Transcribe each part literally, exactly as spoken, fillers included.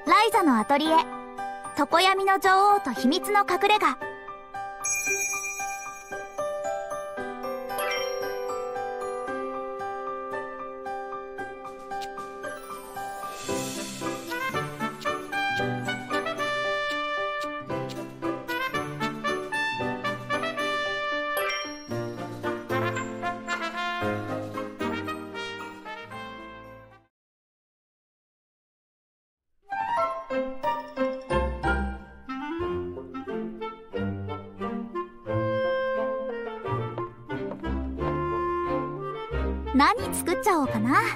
ライザのアトリエ、常闇の女王と秘密の隠れ家。何作っちゃおうかな。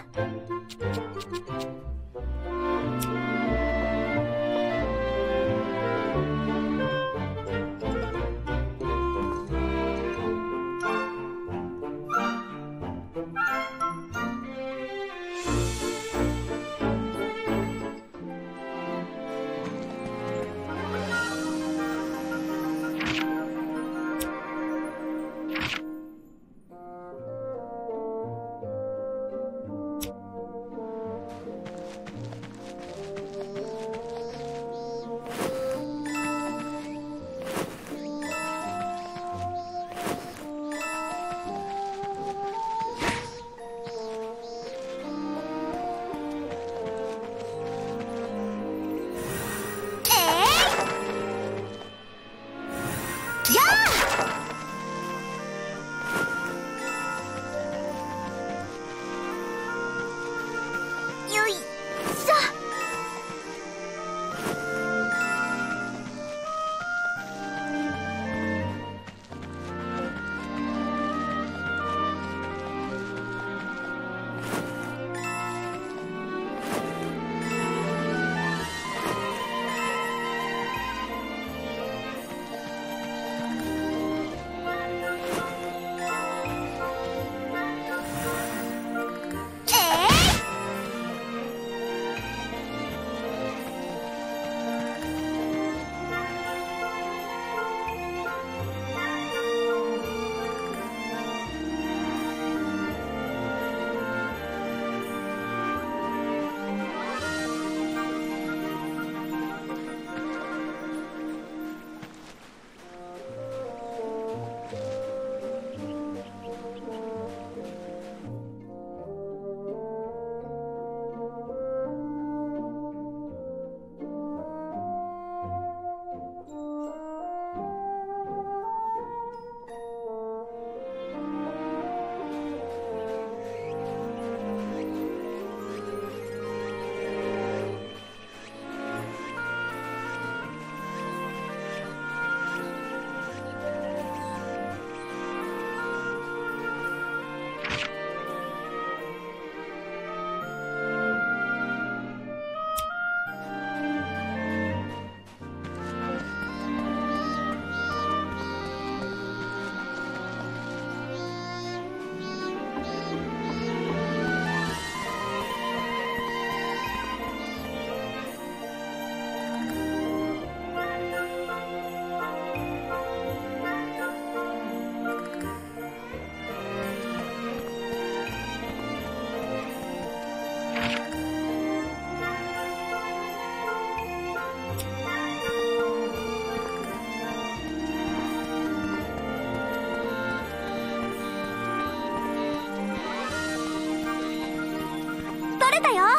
取れたよ。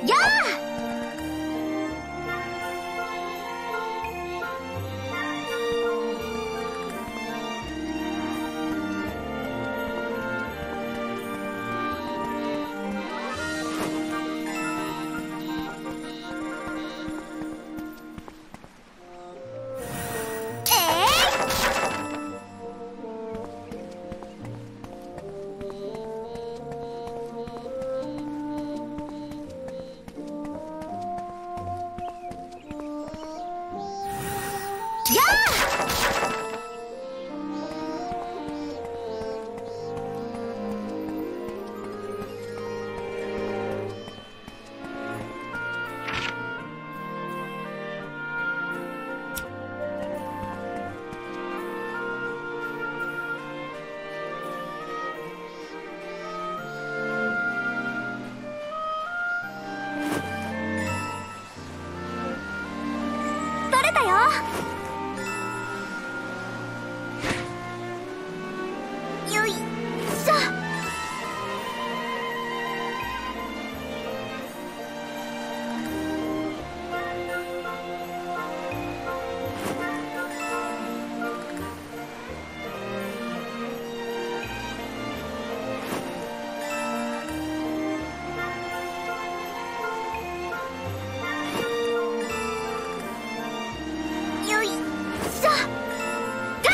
や取れたよ。よいしょ。よいしょ。が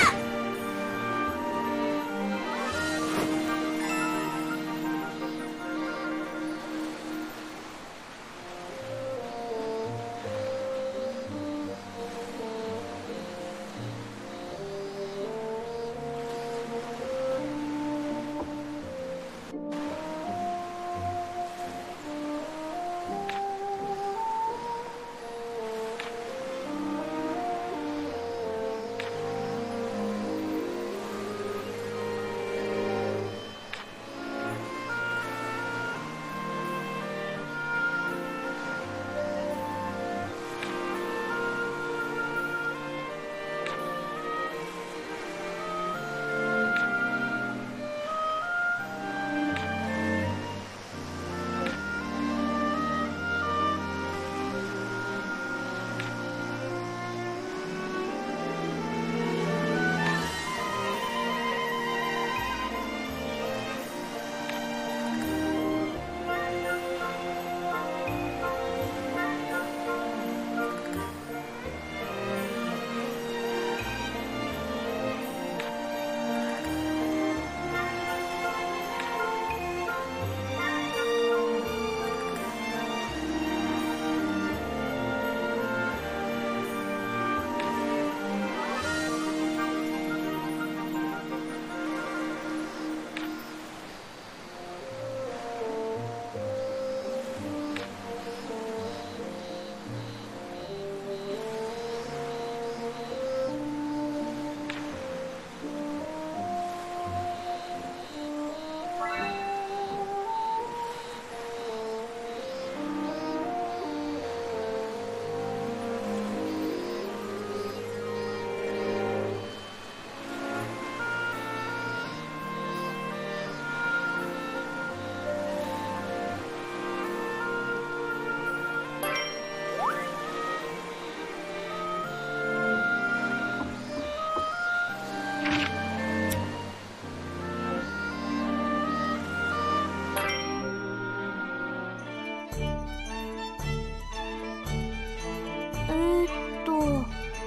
えーっと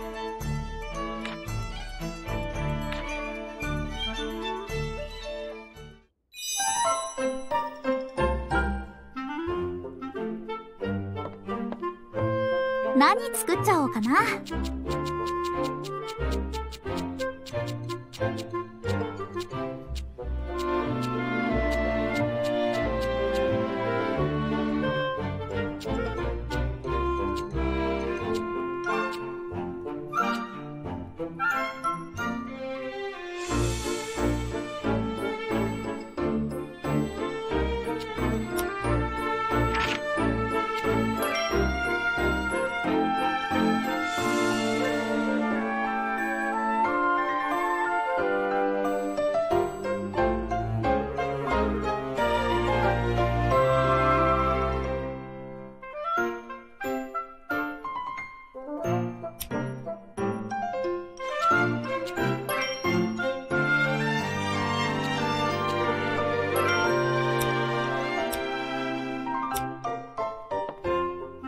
何作っちゃおうかな。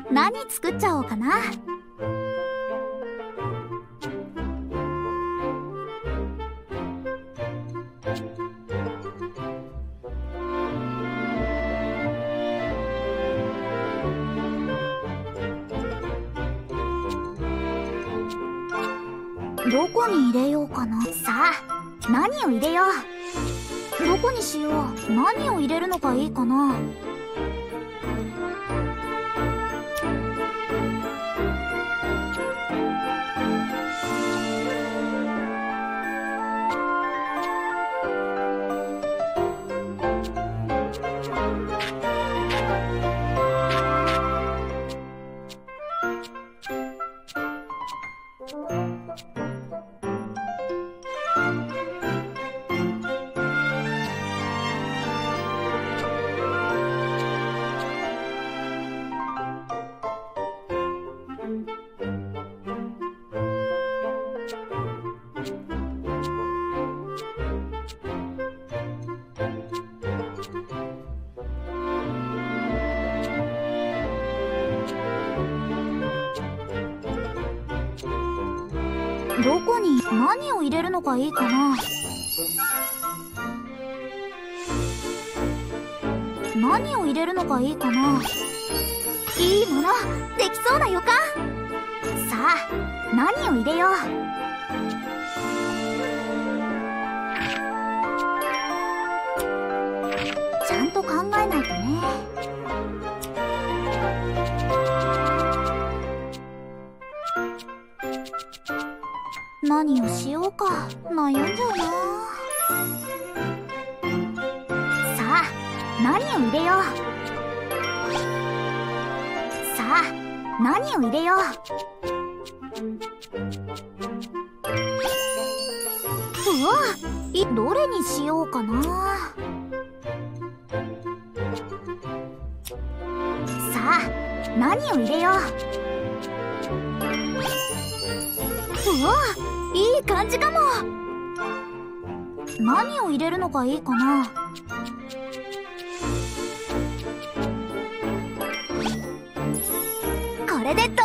何作っちゃおうかな。どこに入れようかな。さあ、何を入れよう。どこにしよう。何を入れるのがいいかな。どこに何を入れるのがいいかな。何を入れるのがいいかな。いいものできそうな予感。さあ、何を入れよう。ちゃんと考えないとね。何をしようか悩んじゃうな。さあ、何を入れよう。さあ、何を入れよう。うわ、いどれにしようかな。さあ、何を入れよう。うわ、いい感じかも。何を入れるのがいいかな。これでどうだ。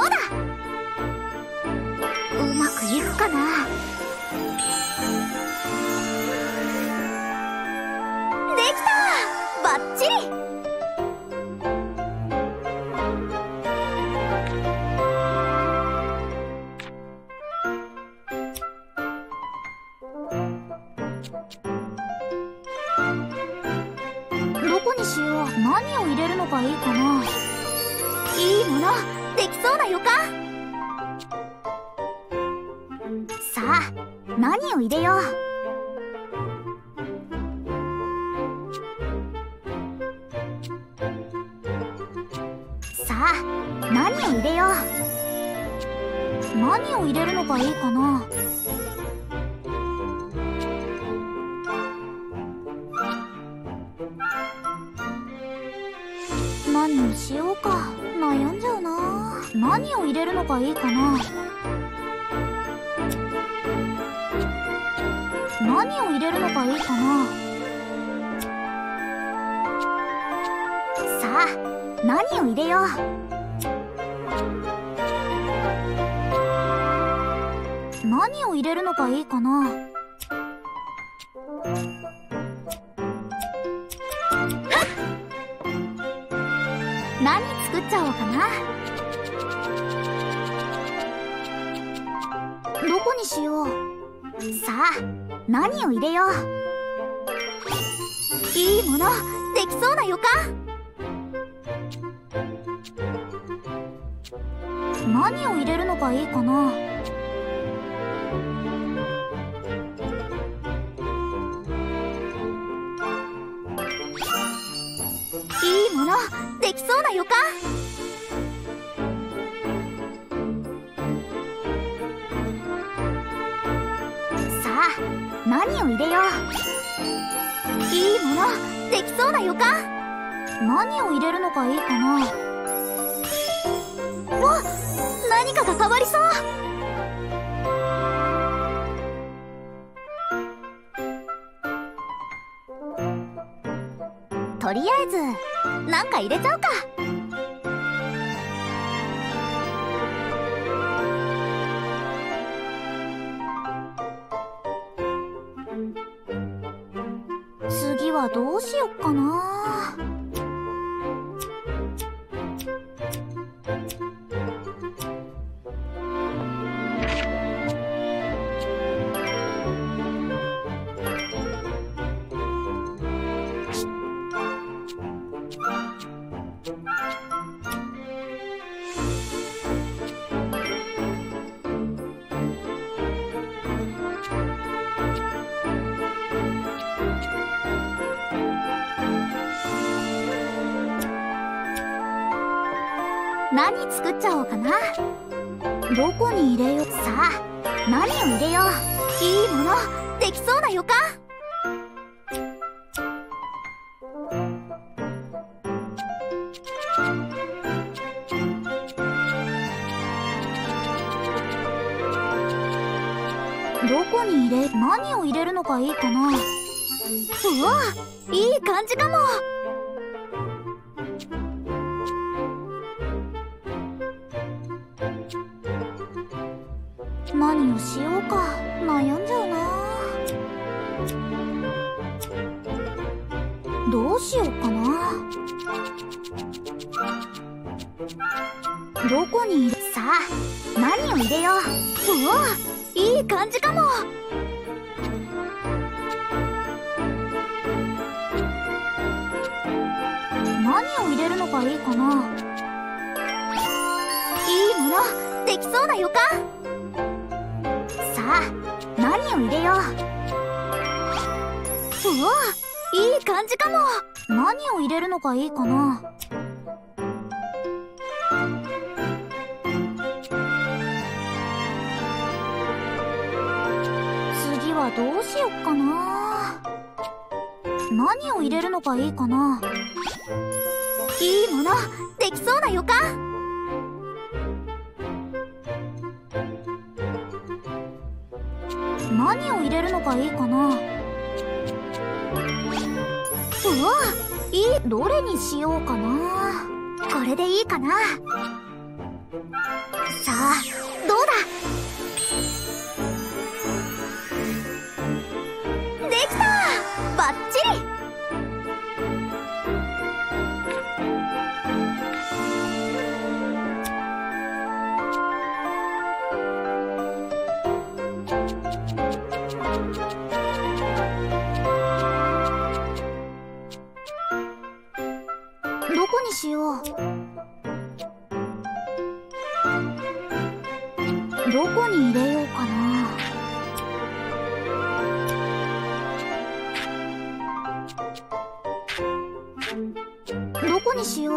うまくいくかな。できた、バッチリ。どこにしよう。何を入れるのがいいかな。いいものできそうな予感。さあ、何を入れよう。さあ、何を入れよう。何を入れるのがいいかな。何をしようか悩んじゃうな。何を入れるのがいいかな。何を入れるのがいいかな。さあ、何を入れよう。何を入れるのがいいかな。何作っちゃおうかな。どこにしよう。さあ、何を入れよう。いいものできそうな予感。何を入れるのがいいかな。いいものできそうな予感。さあ、何を入れよう。いいものできそうな予感。何を入れるのがいいかな。わっ、何かが変わりそう。とりあえずなんか入れちゃうか。 どうしよっかな。何作っちゃおうかな。どこに入れよう。さあ、何を入れよう。いいものできそうな予感。どこに入れ、何を入れるのがいいかな。うわ、いい感じかも。何をしようか悩んじゃうな。どうしようかな。どこに入れ、さあ、何を入れよう。うわ、いい感じかも。何を入れるのがいいかな。いいものできそうな予感。さあ、何を入れよう。うわ、いい感じかも。何を入れるのがいいかな。次はどうしよっかな。何を入れるのがいいかな。いいものできそうな予感。何を入れるのがいいかな。うわ、いい、どれにしようかな。これでいいかな。さあ、どうだ。できた、バッチリ。どこにしよう。どこに入れようかな。どこにしよう。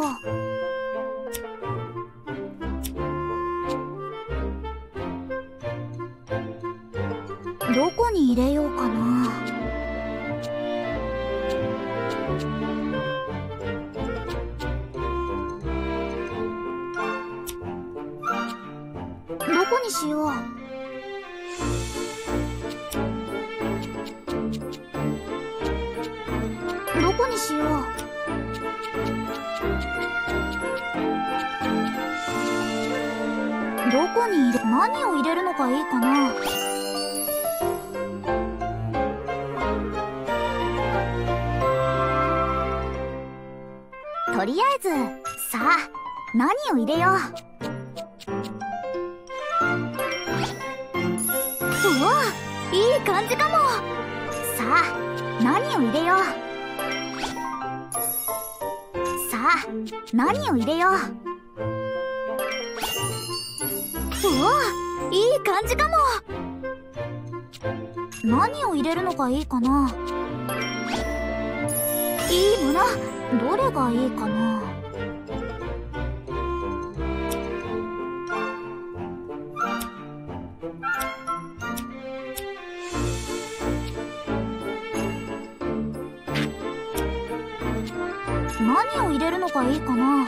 どこに入れようかな。どこにしよう。どこにしよう。どこに入れ、何を入れるのがいいかな。とりあえず、さあ、何を入れよう。うわ、いい感じかも。さあ、何を入れよう。さあ、何を入れよう。うわ、いい感じかも。何を入れるのがいいかな。いいもの、どれがいいかな。何を入れるのがいいかな。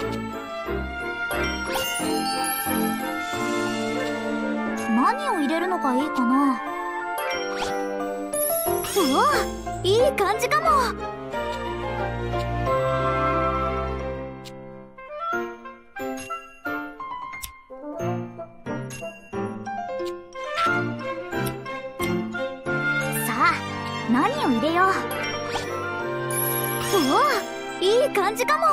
何を入れるのがいいかな。うわ、いい感じかも。さあ、何を入れよう。 い感じかも。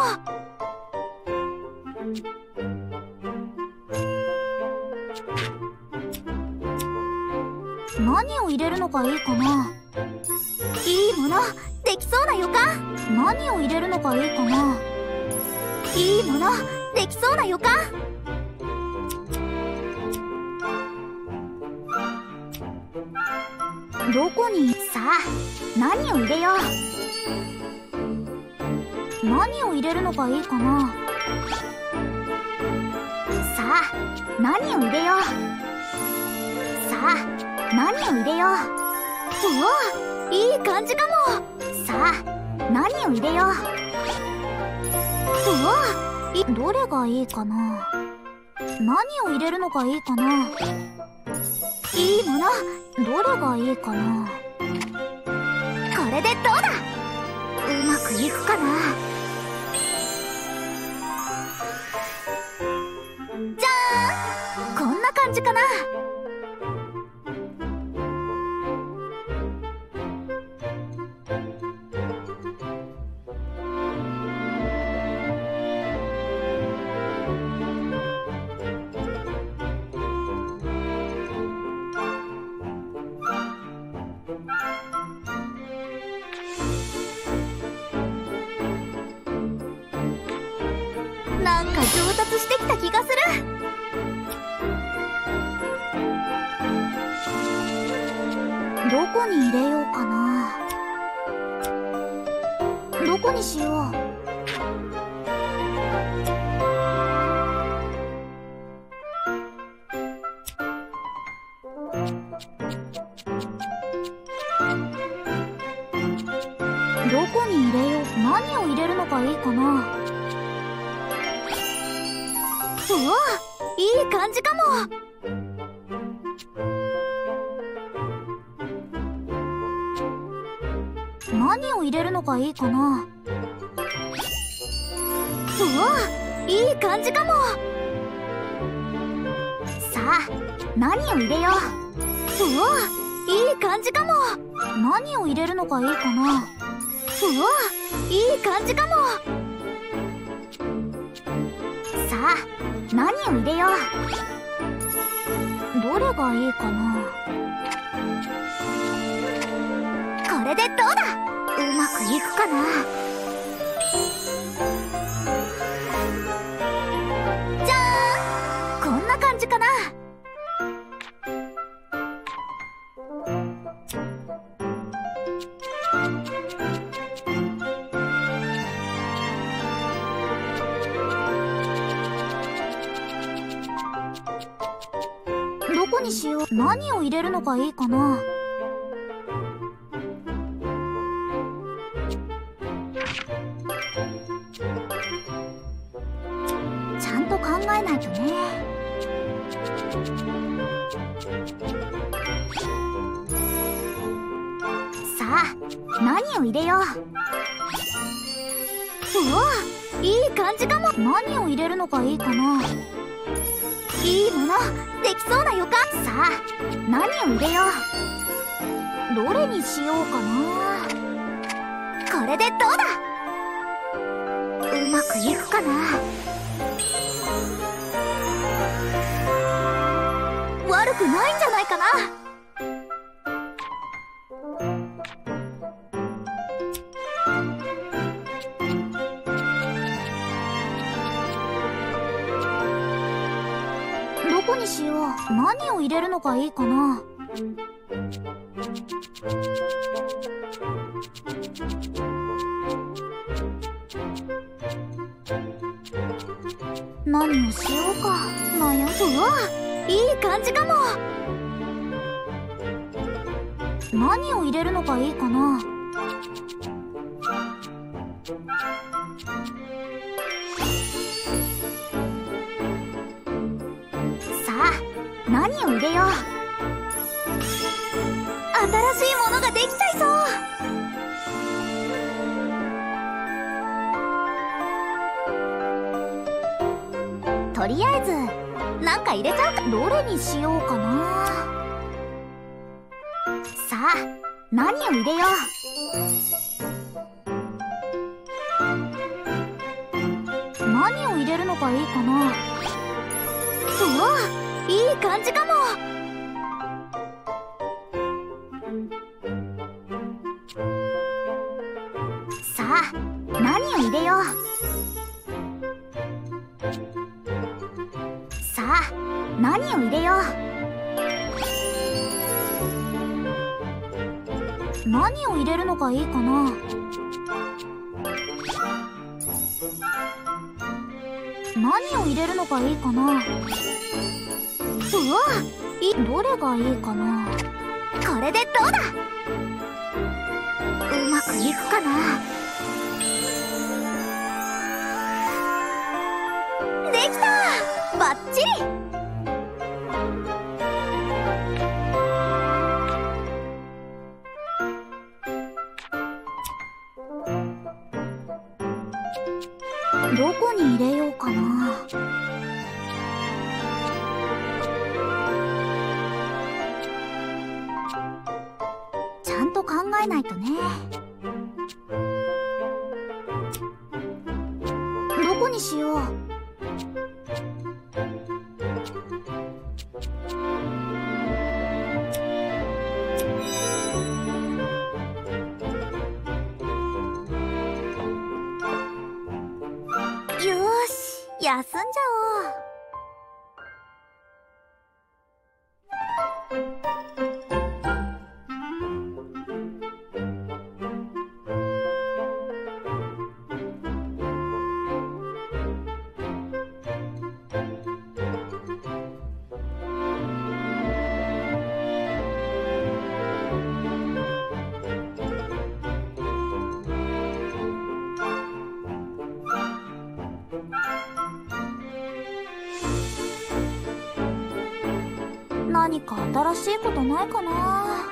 何を入れるのがいいかな。いいものできそうな予感。何を入れるのがいいかな。いいものできそうな予感。どこに。さあ何を入れよう。何を入れるのがいいかな。さあ何を入れよう。さあ何を入れよう。おおいい感じかも。さあ何を入れよう。おおいどれがいいかな。何を入れるのがいいかな。いいものどれがいいかな。これでどうだ。うまくいくかな。じゃーんこんな感じかな。なんか上達してきた気がする。どこに入れようかな。どこにしよう。どこに入れよう。何を入れるのがいいかな。おおいい感じかも。何を入れるのがいいかな。おおいい感じかも。さあ何を入れよう。おおいい感じかも。何を入れるのがいいかな。おおいい感じかも。さあ何を入れよう。どれがいいかな。これでどうだ。うまくいくかな。じゃーんこんな感じかな。どこにしよう。何を入れるのがいいかな。ちゃんと考えないとね。さあ何を入れよう。おおいい感じかも。何を入れるのがいいかな。いいものできそうな予感。さあ何を入れよう。どれにしようかな。これでどうだ。うまくいくかな。悪くないんじゃないかな。どこにしよう。何を入れるのがいいかな。何をしようか悩む。うわいい感じかも。何を入れるのがいいかな。さあ何を入れよう。新しいものができちゃいそう。とりあえずなんか入れちゃうか。どれにしようかな。さあ何を入れよう。 入れるのがいいかな。うわ、いい感じかも。さあ、何を入れよう。さあ、何を入れよう。何を入れるのがいいかな。何を入れるのがいいかな。うわ、いどれがいいかな。これでどうだ。うまくいくかな。できた、バッチリ。どこに入れようかな。ちゃんと考えないとね。どこにしよう。よーし、休んじゃおう。何か新しいことないかな。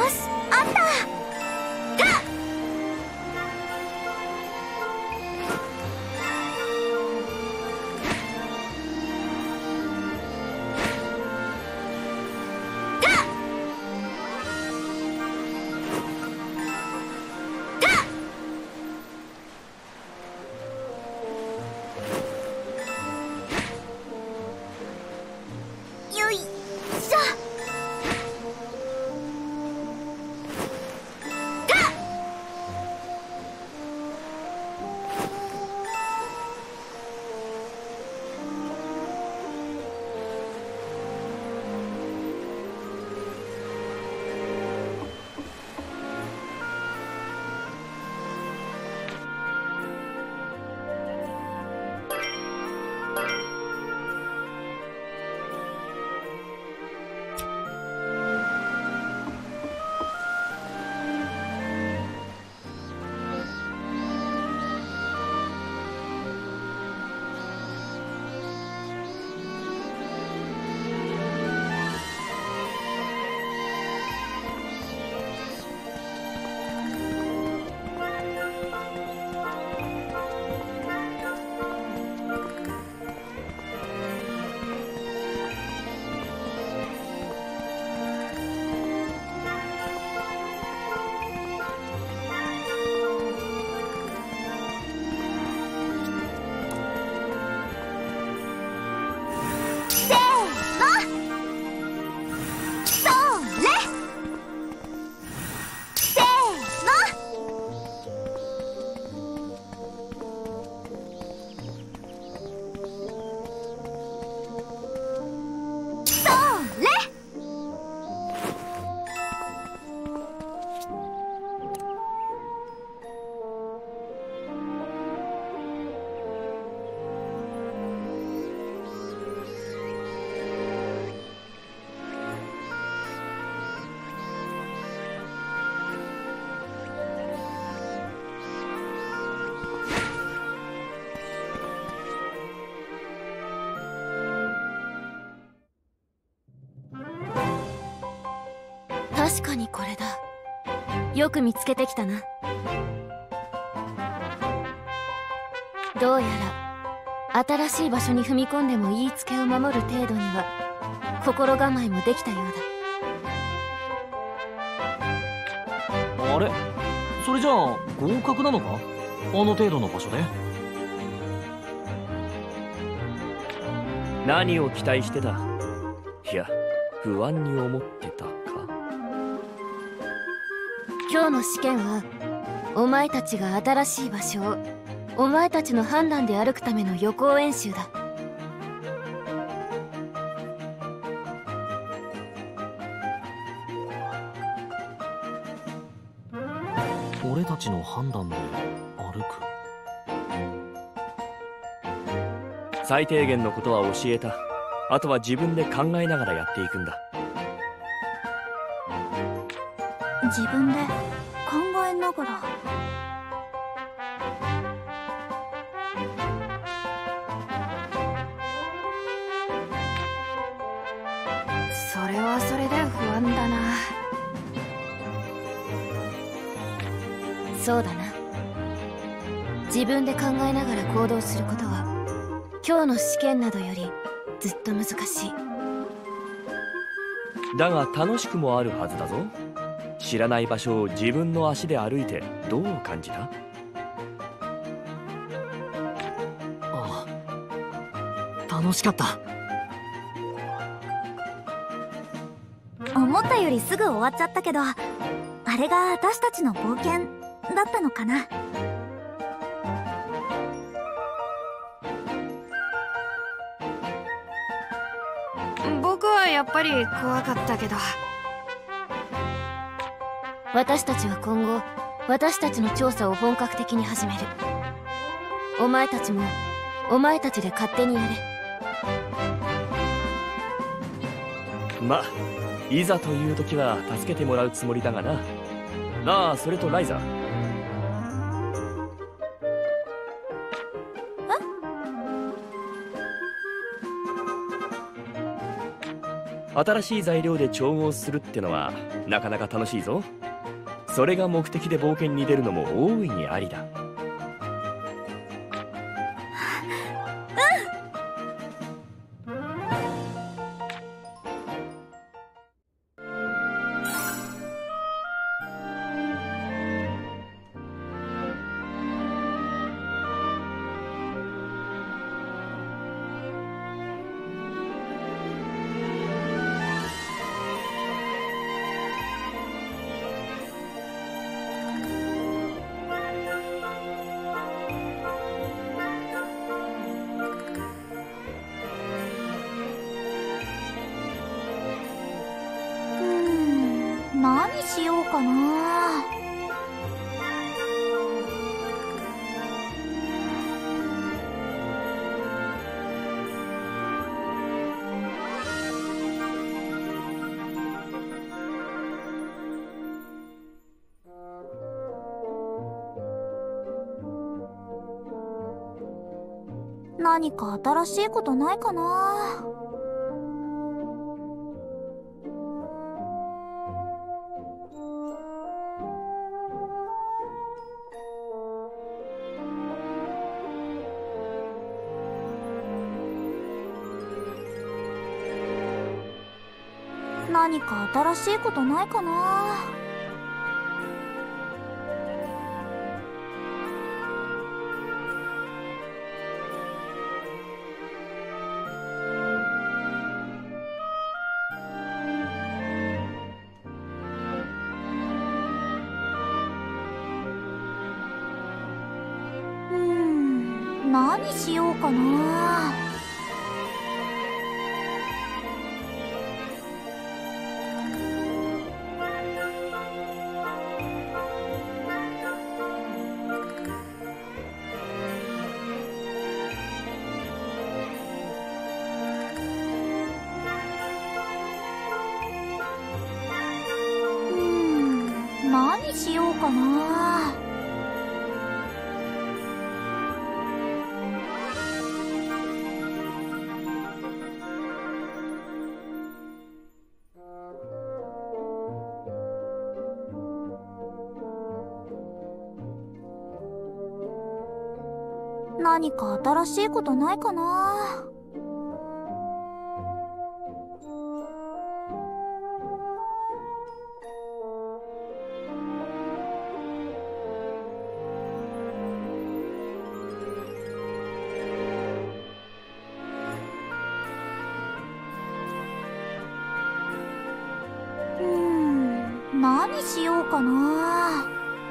し、あった。たっよいしょ。 確かにこれだ。よく見つけてきたな。どうやら新しい場所に踏み込んでも言いつけを守る程度には心構えもできたようだ。 あれ、それじゃあ合格なのか？あの程度の場所で。 何を期待してた？いや、不安に思ってたか。 今日の試験はお前たちが新しい場所をお前たちの判断で歩くための予行演習だ。 俺たちの判断で歩く。 最低限のことは教えた。あとは自分で考えながらやっていくんだ。 自分で考えながら。 それはそれで不安だな。そうだな。自分で考えながら行動することは今日の試験などよりずっと難しい。 だが楽しくもあるはずだぞ。知らない場所を自分の足で歩いてどう感じた？ ああ、楽しかった。 思ったよりすぐ終わっちゃったけど、あれが私たちの冒険だったのかな。 僕はやっぱり怖かったけど。私たちは今後私たちの調査を本格的に始める。お前たちもお前たちで勝手にやれ。 ま、いざという時は助けてもらうつもりだがな。ああ、それとライザ。 新しい材料で調合するってのはなかなか楽しいぞ。それが目的で冒険に出るのも大いにありだ。 何しようかな。何か新しいことないかな。何か新しいことないかな。うーん、何しようかな。何しようかな。何か新しいことないかな。うーん、何しようかな。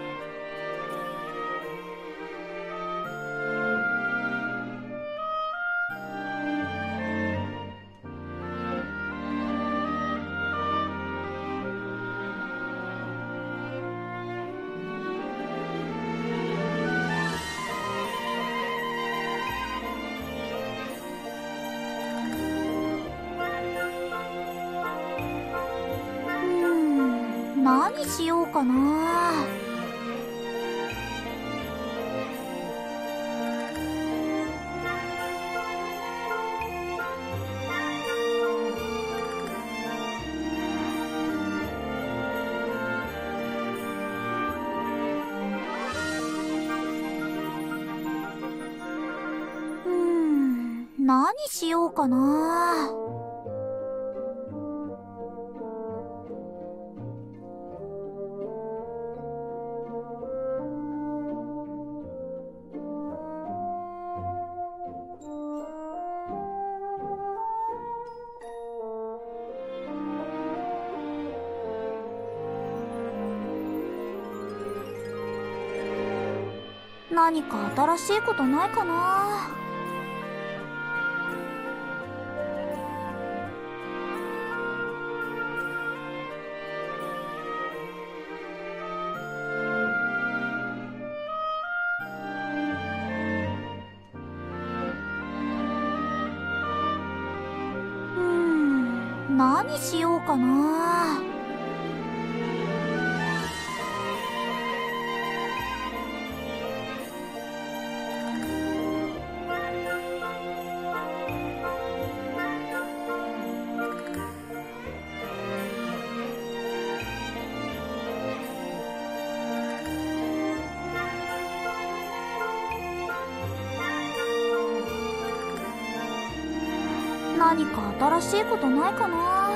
何しようかな。うーん、何しようかな。何か新しいことないかな。うーん、何しようかな。 何か新しいことないかな。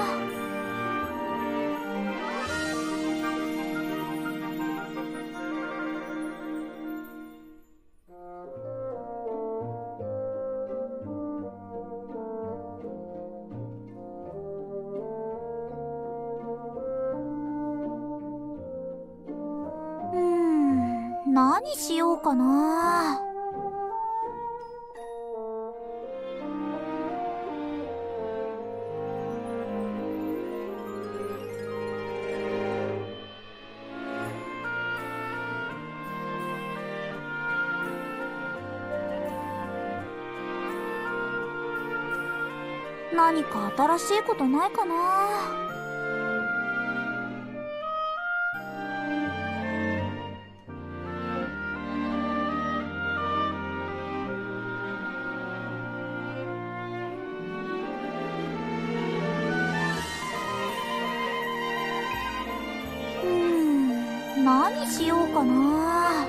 うーん、何しようかな。何か新しいことないかな。うーん、何しようかな。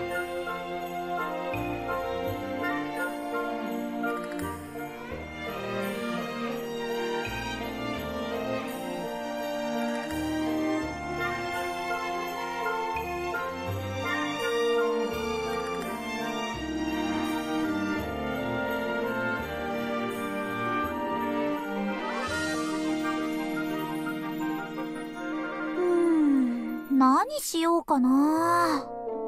何しようかな。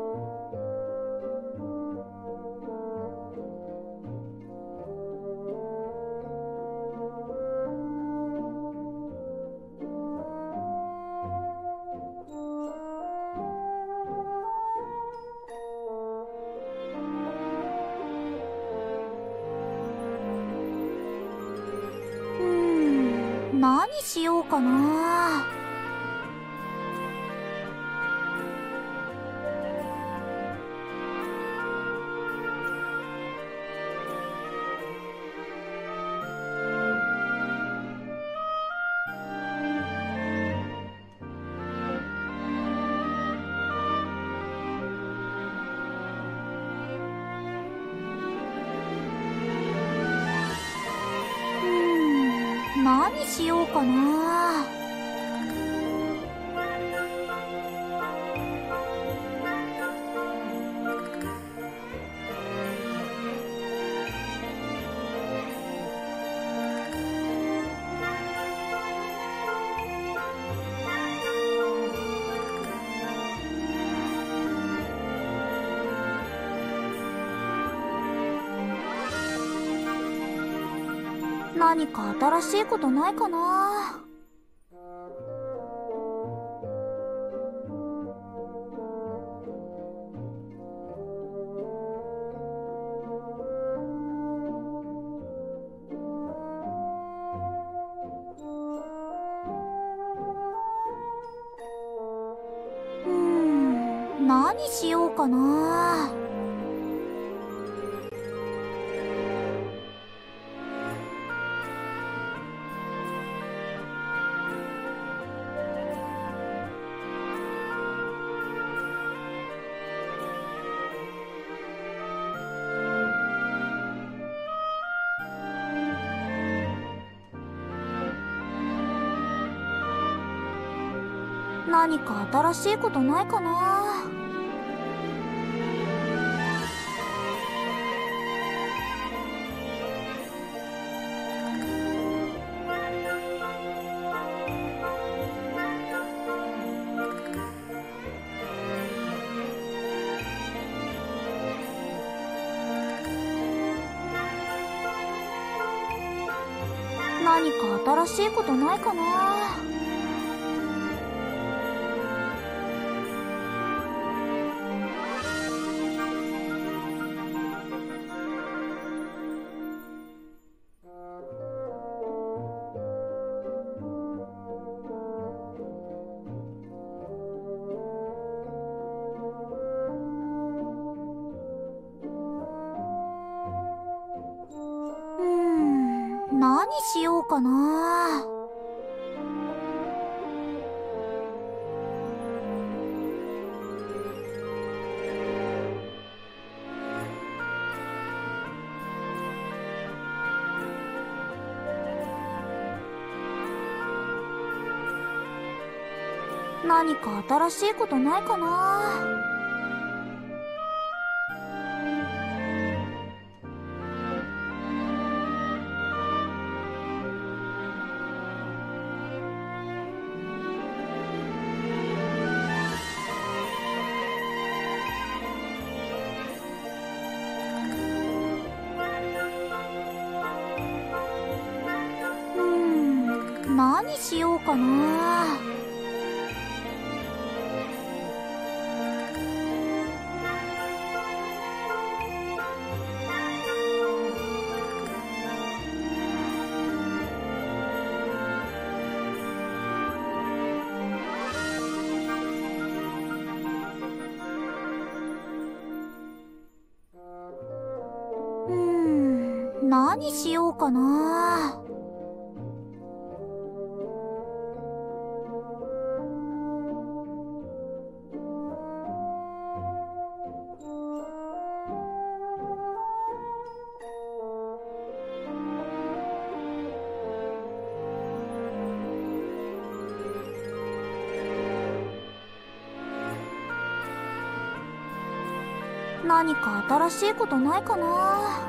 うーん、何しようかな。何しようかな。何か新しいことないかな。うーん、何しようかな。何か新しいことないかな。何か新しいことないかな。何しようかな。 何か新しいことないかな。うーん、何しようかな。うーん、何しようかな。何か新しいことないかな。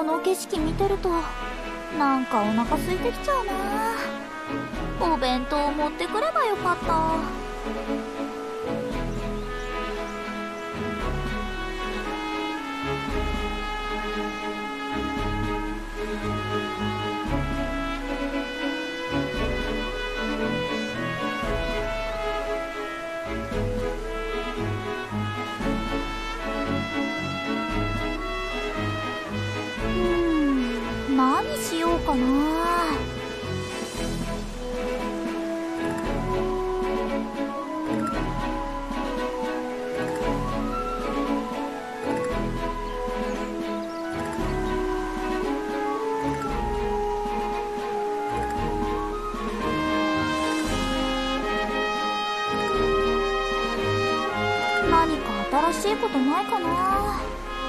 の景色見てるとなんかお腹空いてきちゃうな。お弁当持ってくればよかった。何しようかな。何か新しいことないかな。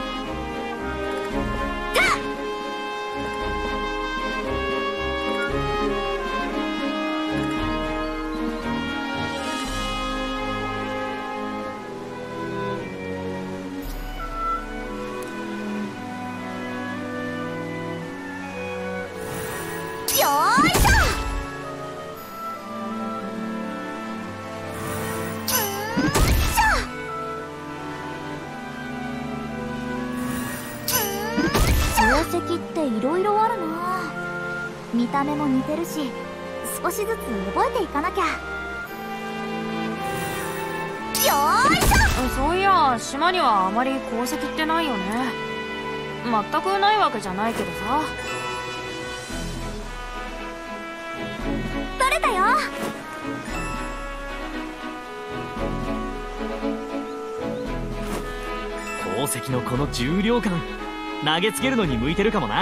よーいしょ。宝石っていろいろあるな。見た目も似てるし少しずつ覚えていかなきゃ。よーいしょ。 そういや島にはあまり鉱石ってないよね。全くないわけじゃないけどさ。 取れたよ。 宝石のこの重量感、投げつけるのに向いてるかもな。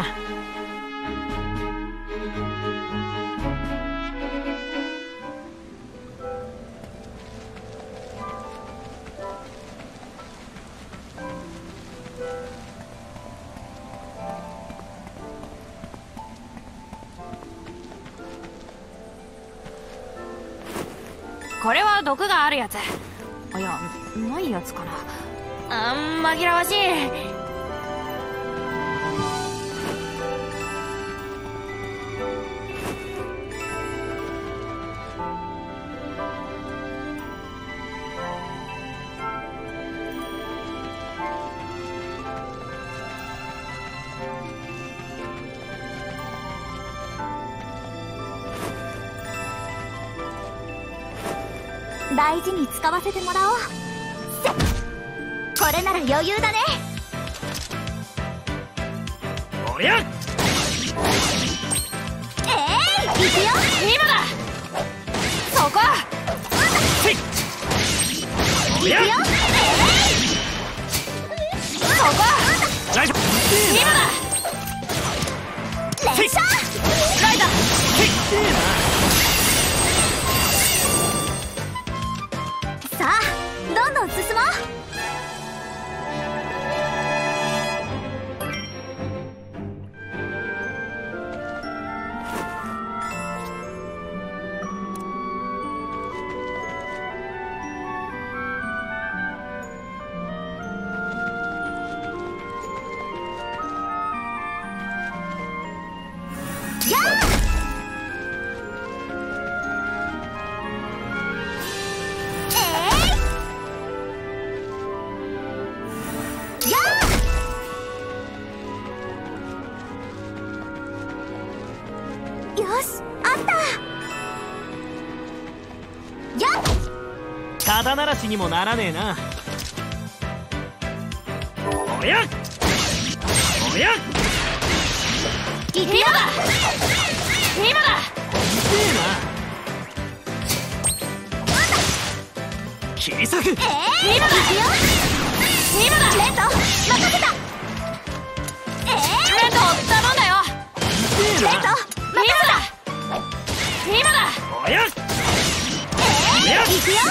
これは毒があるやつ。いや、ないやつかな。あん紛らわしい。 大事に使わせてもらおう。これなら余裕だね。 おりゃ。 えい、行くよ。 今だ。そこ。 おりゃ。 行くよ。 そこ。今だ。 連射。 ライダー。 さあどんどん進もう。やあ。よし、あった。やっ。 肩慣らしにもならねえな。おりゃ。おりゃ。 行くよ。 今だ。 切り裂く。 えー、今だ。行くよ。今だ。レント任せた。えー、 レント頼んだよ。 レント今だ。今だ。 おりゃ。 えー、行くよ。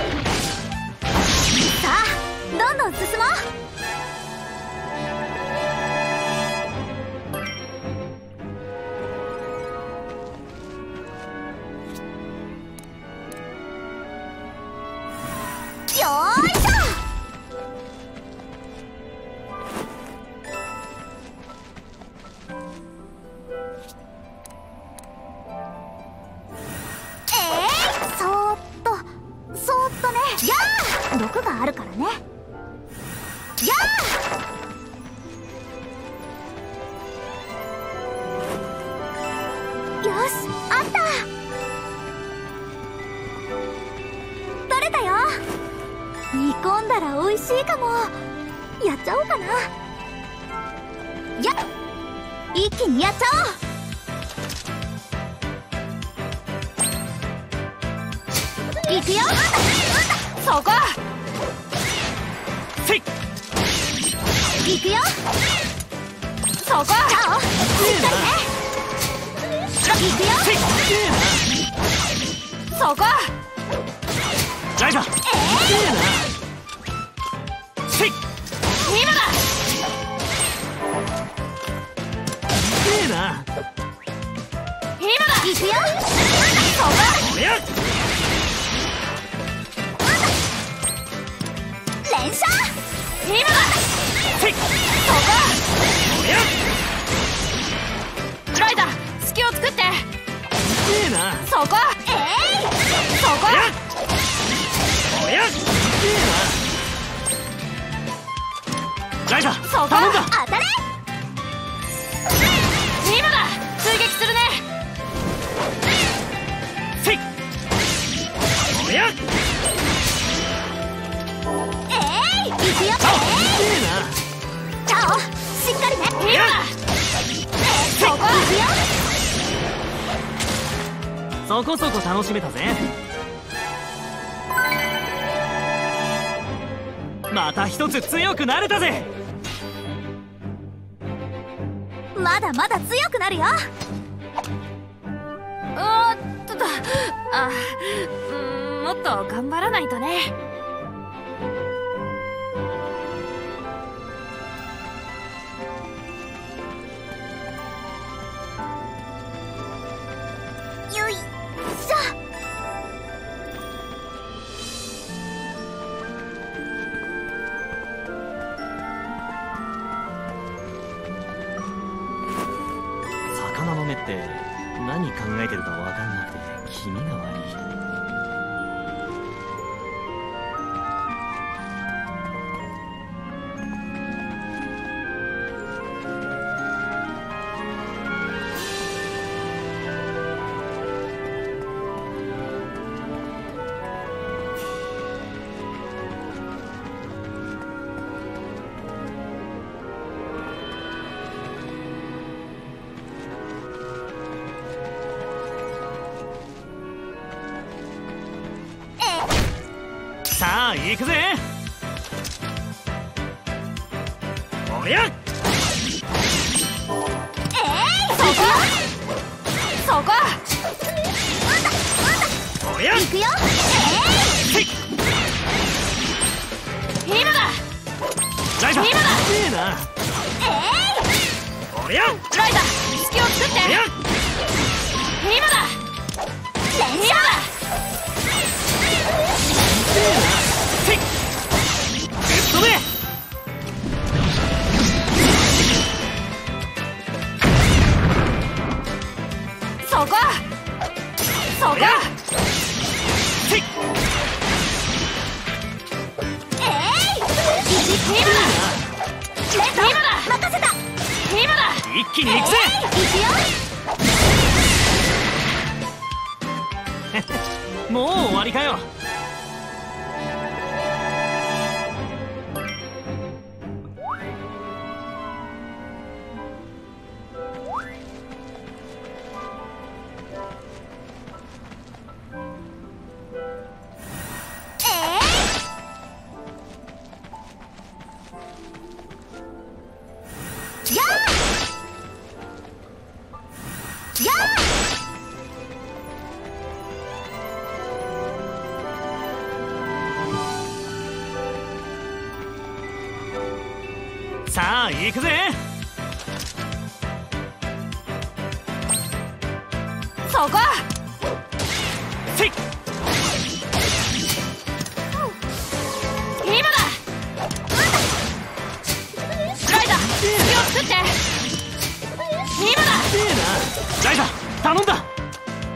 さあどんどん進もう。よーいしょ。 があるからね。やあ、よし、あった。取れたよ。煮込んだら美味しいかも。やっちゃおうかな。やっ、一気にやっちゃおう。いくよ。そこ。 せい。 いくよ。そこ。しっかりね。いくよ。そこ。 ライダー。せい。 今だ。 いいな。 今だ。 いくよ。そこ。 やっ。 連射。 今だ。 せい。 そこ。 やっ。 ライダー、隙を作って。 いいな。 そこ。 えい、 そこ。 やっ。やっ。いいな。ライダー、 そこ。 頼んだ。 当たれ。 今だ。追撃するね。 せい。やっ。 えい、いくよ。えい。 いいな。 チャオ、しっかりね。 今だ。そこ。 いくよ。 そこそこ楽しめたぜ。また一つ強くなれたぜ。 まだまだ強くなるよ。 おーっとと、あ、うーん、もっと頑張らないとね。 よいしょ。 魚の目って何考えてるか分かんなくて気味が悪い。さあ行くぜ。おりゃ。 えい、 そこ。そこ。 おりゃ。 いくよ。 せい。 今だ。 ライダー。 今だ。 いいな。おりゃ。 ライダー、隙を作って。 おりゃ。 今だ。 連射。 せい。ぶっ飛べ。 そこ。そこ。 せい。 えい、 今だ。 レッド、 今だ。 任せた。 今だ。 一気に行くぜ。 いくよ。 もう終わりかよ。さあ行くぜ。 そこ。 せい。 今だ。ライダー、隙を作って。今だ。 いいな。ライダー、頼んだ。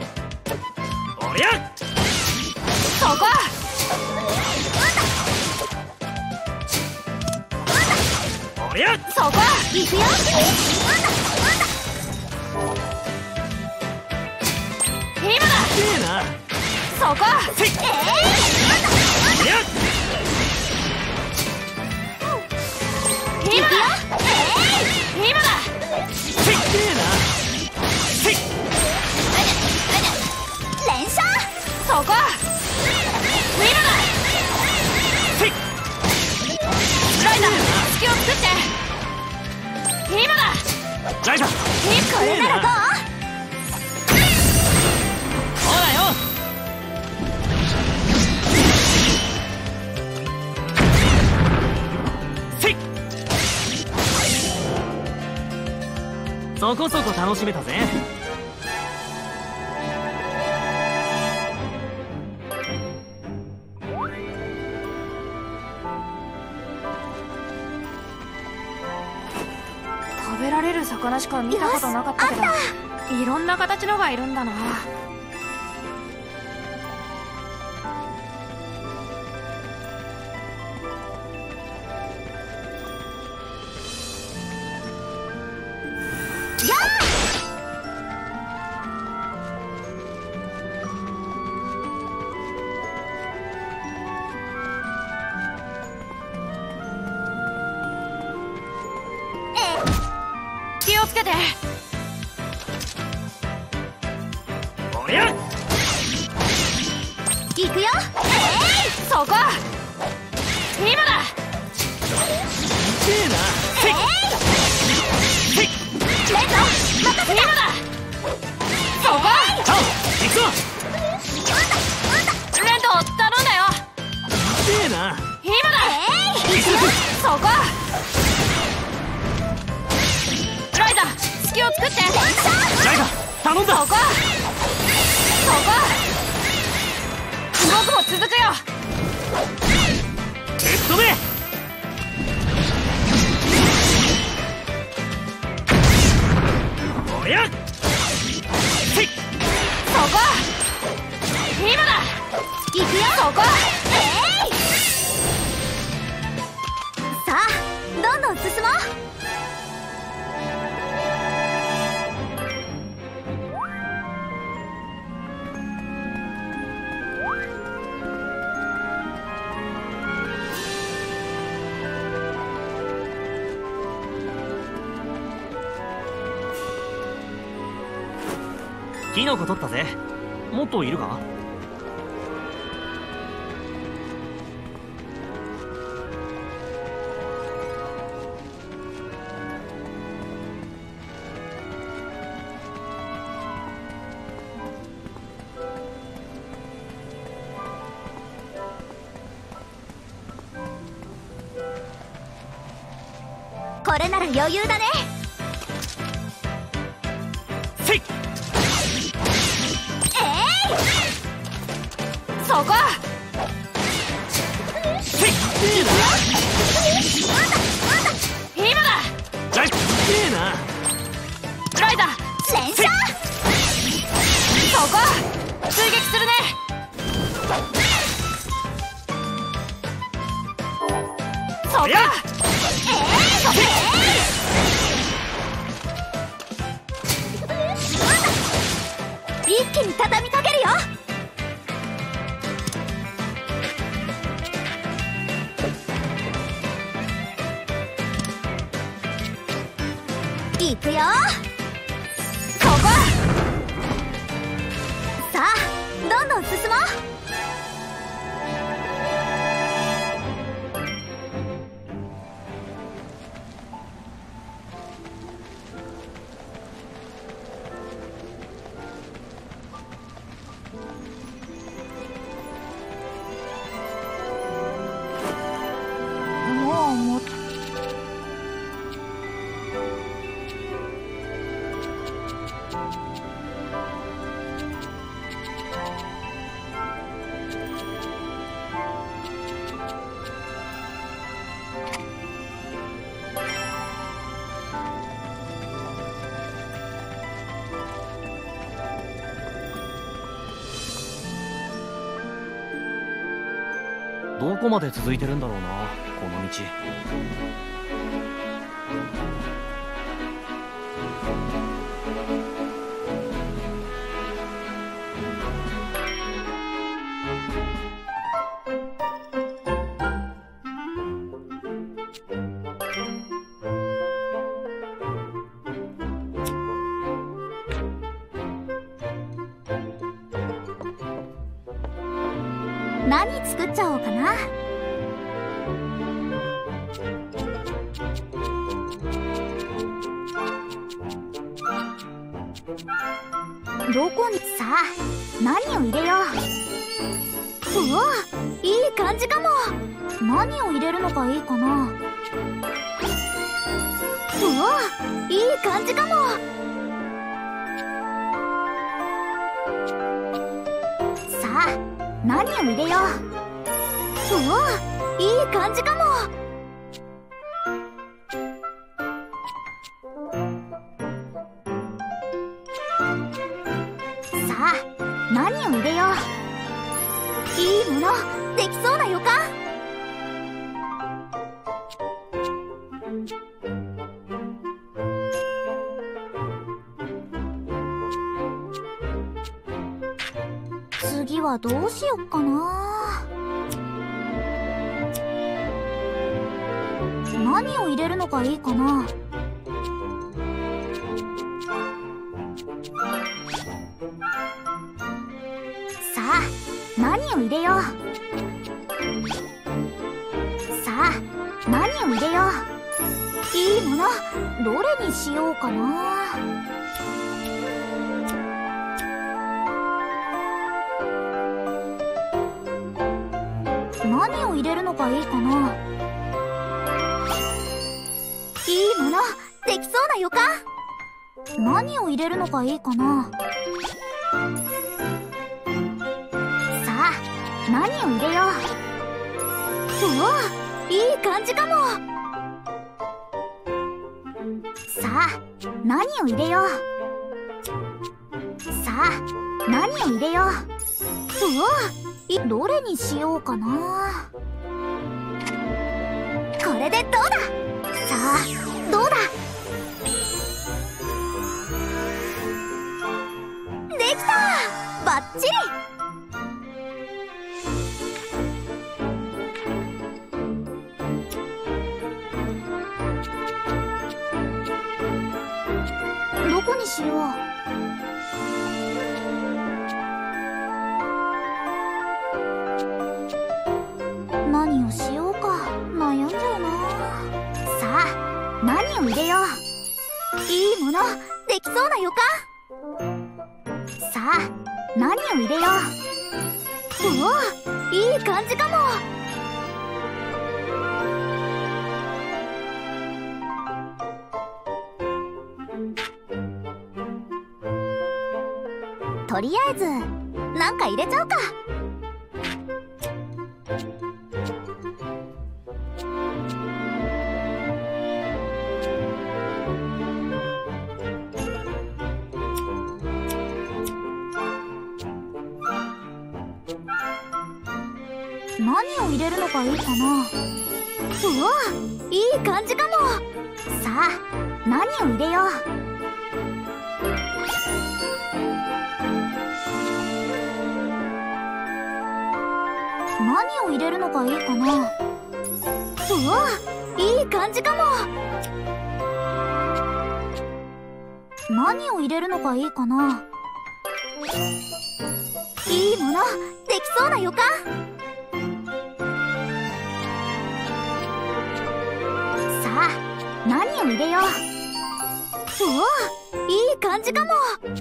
おりゃ。 そこ。 りゃそこ行くよ。 今だええなそこせいえりゃ今だ今だせいええなせいー、連射。 そこ今だせいライダー隙を作って今だライダーこれならどう？ ほらよせいそこそこ楽しめたぜ。 食べられる魚しか見たことなかったけど、いろんな形のがいるんだな。気をつけて。 おりゃ行くよ。 そこ今だええなせいせいレッド任せ今だそこさあ行くぞレント頼んだよええな今だそこライダー隙を作ってライダー頼んだそこそこ僕も続くよぶっ飛べおりゃせいそこ今だ行くよ。 そこさあどんどん進もう。 キノコ取ったぜ。もっといるか？ これなら余裕だね。 せいそこせいええな今だライええなライダー連射。 そこ追撃するねそこおりゃ一気に畳みかけるよ。行くよ。 そこさあどんどん進もう。もうもうどこまで続いてるんだろうな、この道。 何作っちゃおうかな。どこにさあ何を入れよう。うわいい感じかも。何を入れるのがいいかな。うわいい感じかも。さあ何を入れよう。うわいい感じかも。さあ何を入れよう。いいものできそうな予感。次はどうしよっかな。何を入れるのがいいかな。さあ何を入れよう。さあ何を入れよう。いいものどれにしようかな。何を入れるのがいいかな。いいものできそうな予感。何を入れるのがいいかな。さあ何を入れよう。うわいい感じかも。さあ何を入れよう。さあ何を入れよう。うわいどれにしようかな。これでどうだ。さあどうだ。できたバッチリ。どこにしよう。何をしようか悩んじゃうな。さあ何を入れよう。いいものできそうな予感。さあ何を入れよう。うわいい感じかも。とりあえずなんか入れちゃうか。何を入れるのがいいかな。うわいい感じかも。さあ何を入れよう。何を入れるのがいいかな。うわいい感じかも。何を入れるのがいいかな。いいものできそうな予感。さあ何を入れよう。うわいい感じかも。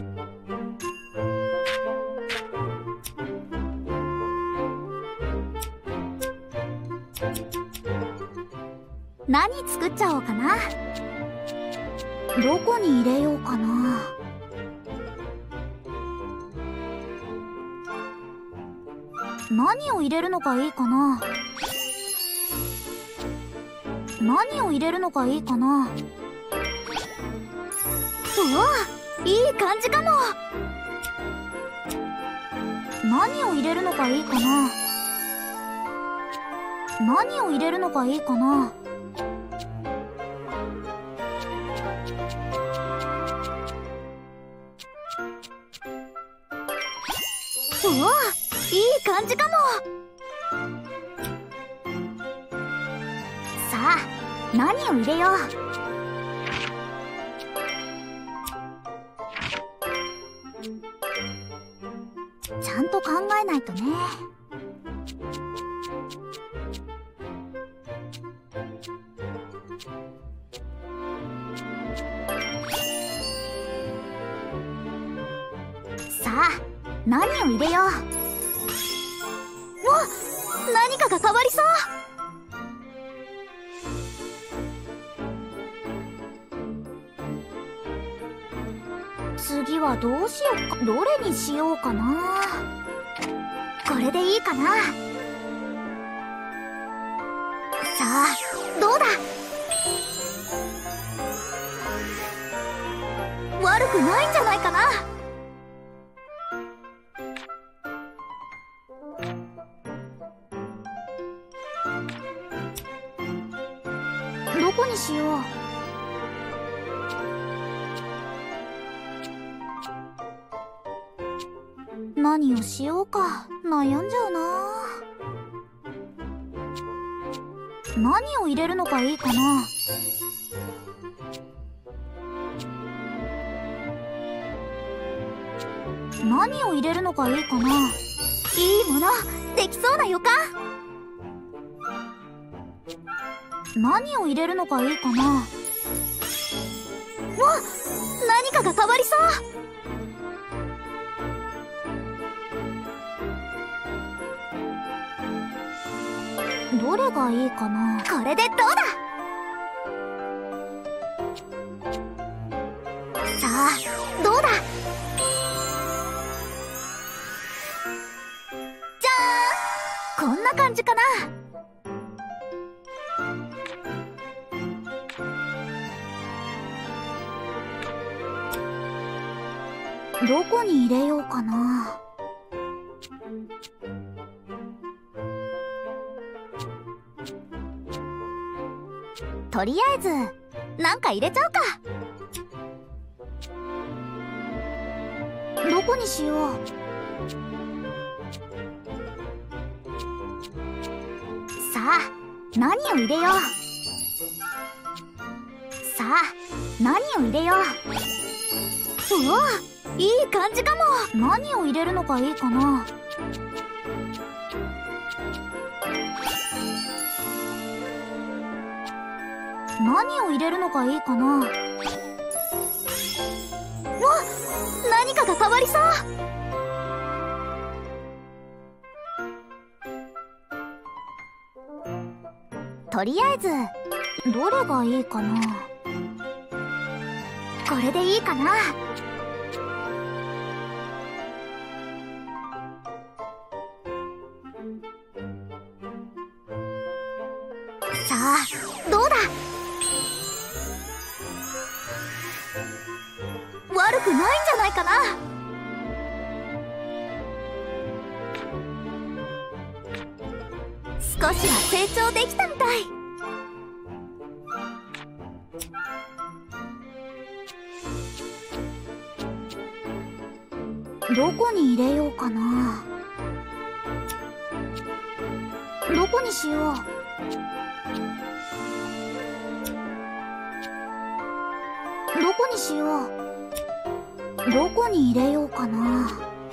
何作っちゃおうかな。どこに入れようかな。何を入れるのがいいかな。何を入れるのがいいかな。うわいい感じかも。何を入れるのがいいかな。何を入れるのがいいかな。 感じかも。さあ何を入れよう。ちゃんと考えないとね。さあ何を入れよう。わっ、何かが変わりそう。次はどうしようか。どれにしようかな。これでいいかな。さあどうだ。悪くないんじゃないかな。どこにしよう。何をしようか悩んじゃうな。何を入れるのがいいかな。何を入れるのがいいかな。いいものできそうな予感。何を入れるのがいいかな。わっ、何かが変わりそう。どれがいいかな。これでどうだ。さあどうだ。じゃーん、こんな感じかな。どこに入れようかな。とりあえずなんか入れちゃうか。どこにしよう。さあ何を入れよう。さあ何を入れよう。うわ、いい感じかも。何を入れるのがいいかな。何を入れるのがいいかな。わっ、何かが変わりそう。とりあえずどれがいいかな。これでいいかな。さあどうだ。悪くないんじゃないかな。少しは成長できたみたい。どこに入れようかな。どこにしよう。どこにしよう。どこに入れようかな。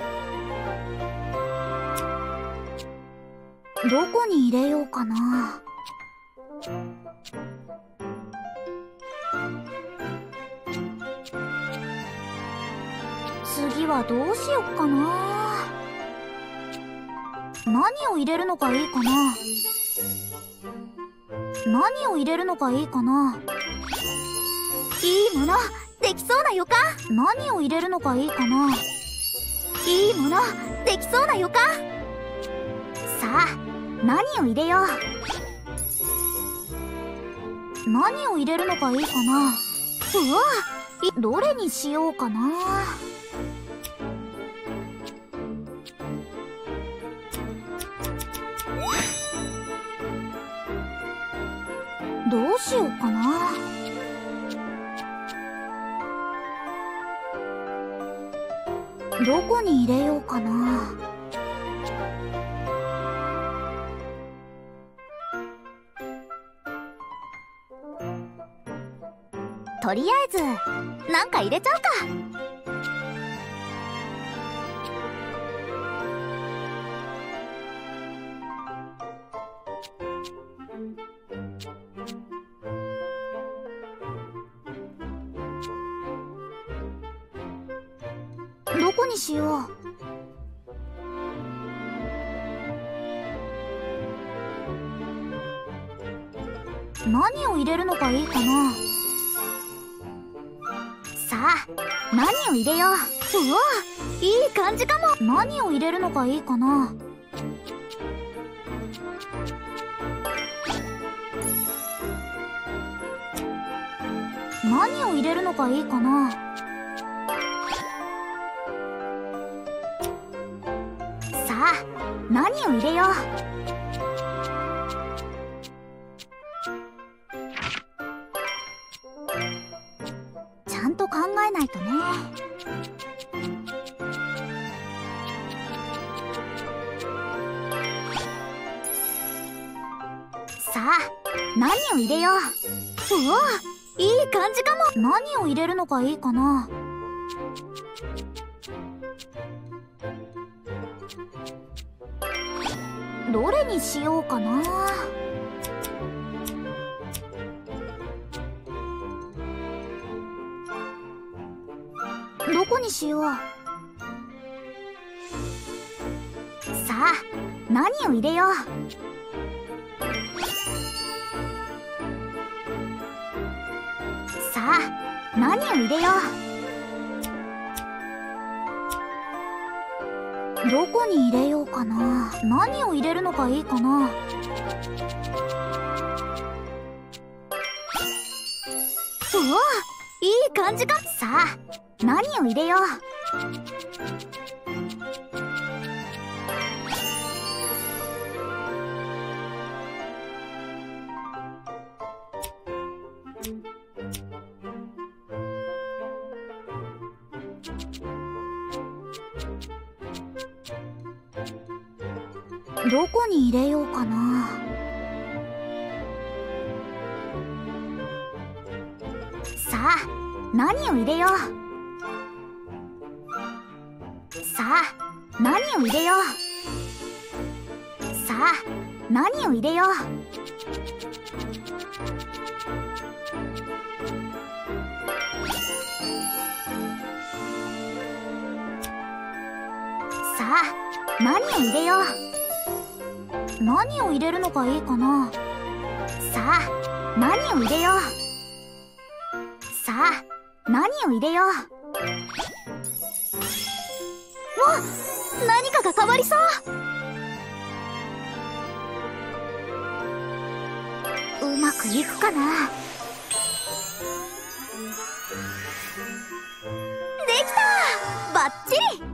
どこに入れようかな。次はどうしよっかな。何を入れるのがいいかな。何を入れるのがいいかな。いいものできそうな予感。何を入れるのがいいかな。いいものできそうな予感。さあ何を入れよう。何を入れるのがいいかな。うわ、いどれにしようかな。どうしようかな。どこに入れようかな。 とりあえずなんか入れちゃうか。どこにしよう。何を入れるのがいいかな。さあ何を入れよう。うわ、いい感じかも。何を入れるのがいいかな。何を入れるのがいいかな。さあ何を入れよう。ちゃんと考えないとね。さあ何を入れよう。うわ、いい感じかも。何を入れるのがいいかな。どれにしようかな。どこにしよう。さあ何を入れよう。さあ何を入れよう。どこに入れようかな。何を入れるのがいいかな。うわ、いい感じか。さあ何を入れよう。どこに入れようかな。さあ何を入れよう。さあ何を入れよう。さあ何を入れよう。さあ何を入れよう。何を入れるのがいいかな。さあ何を入れよう。さあ何を入れよう。わっ、何かが変わりそう。うまくいくかな。できた、バッチリ。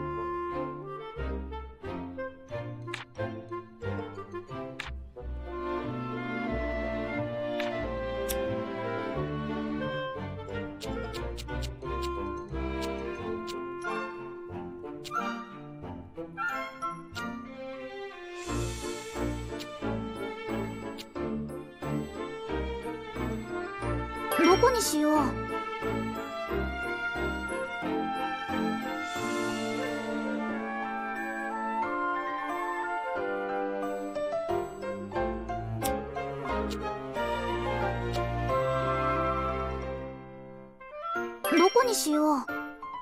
どこにしよう。どこにしよう。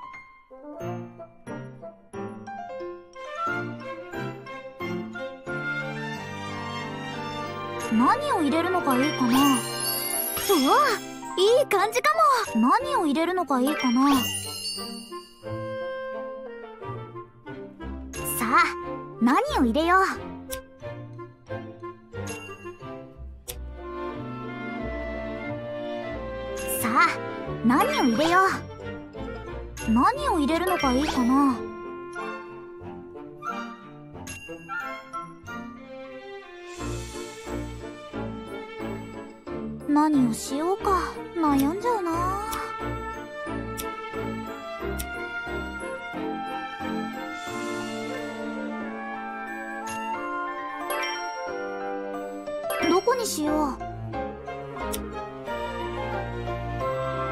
何を入れるのがいいかな。うわ、いい感じかも。何を入れるのがいいかな。さあ何を入れよう。さあ何を入れよう。何を入れるのがいいかな。何をしようか悩んじゃうな。どこにしよう。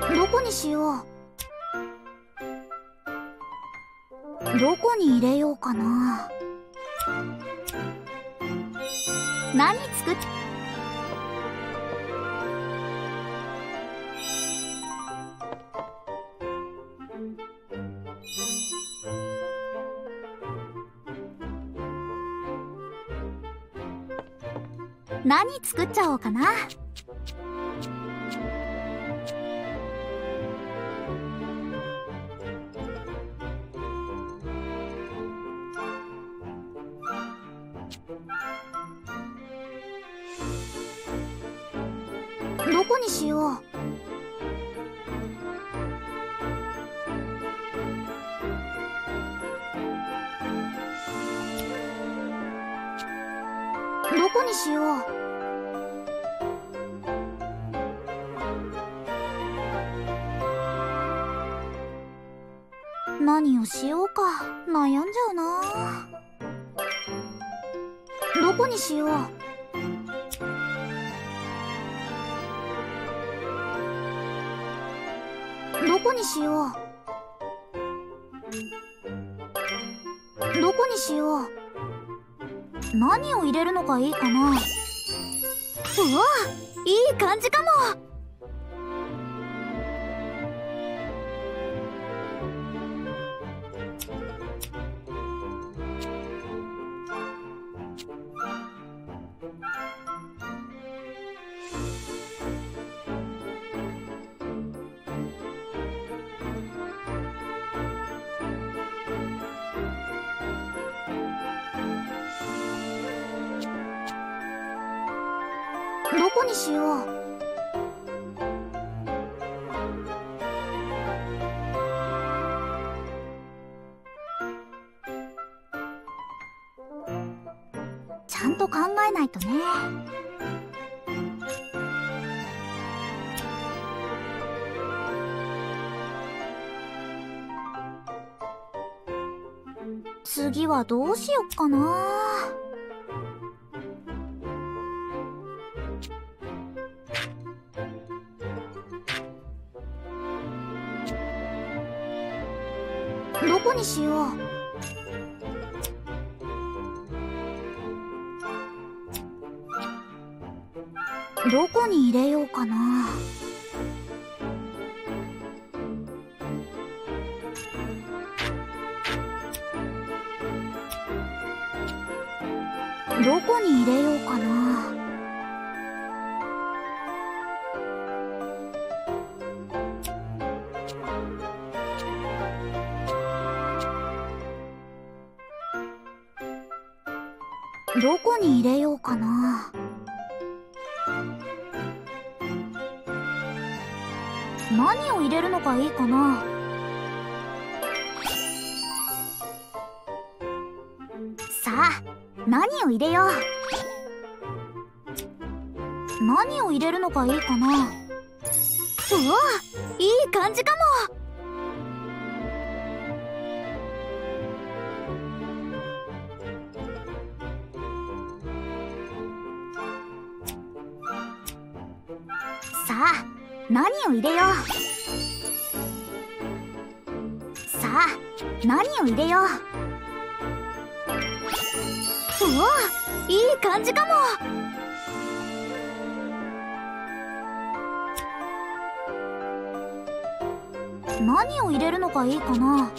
どこにしよう。どこに入れようかな。何作っ何作っちゃおうかな。どこにしよう。どこにしよう。何をしようか悩んじゃうな。どこにしよう。どこにしよう。どこにしよう。何を入れるのがいいかな。うわ、いい感じかも。どこにしよう。ちゃんと考えないとね。次はどうしよっかな。どこにしよう。どこに入れようかな。どこに入れようかな。どこに入れようかな。何を入れるのがいいかな。さあ、何を入れよう。何を入れるのがいいかな。うわ、いい感じかも。さあ、何を入れよう。さあ、何を入れよう。うわ、いい感じかも。何を入れるのがいいかな。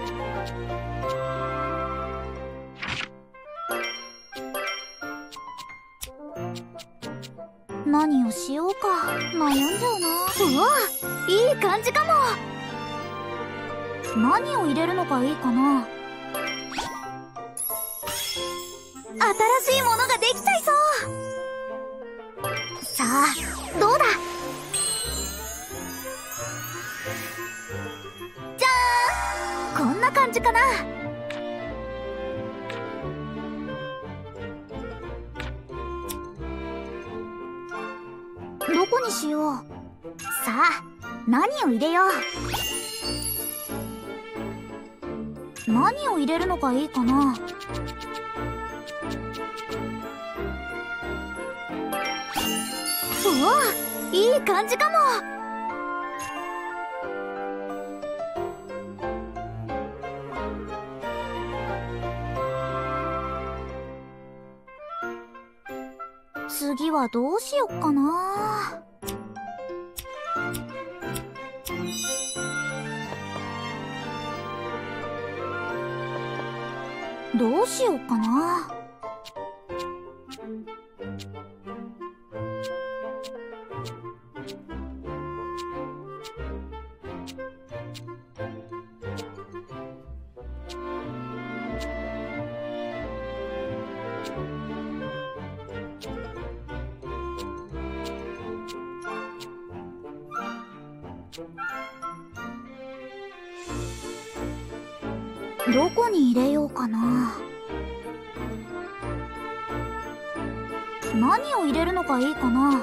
何をしようか悩んじゃうな。うわ、いい感じかも。何を入れるのがいいかな。新しいものができちゃいそう。さあ、どうだ。じゃーん、こんな感じかな。どこにしよう。さあ、何を入れよう。何を入れるのがいいかな。うわ、いい感じかも。 はどうしよっかな。どうしよっかな。どこに入れようかな。何を入れるのがいいかな。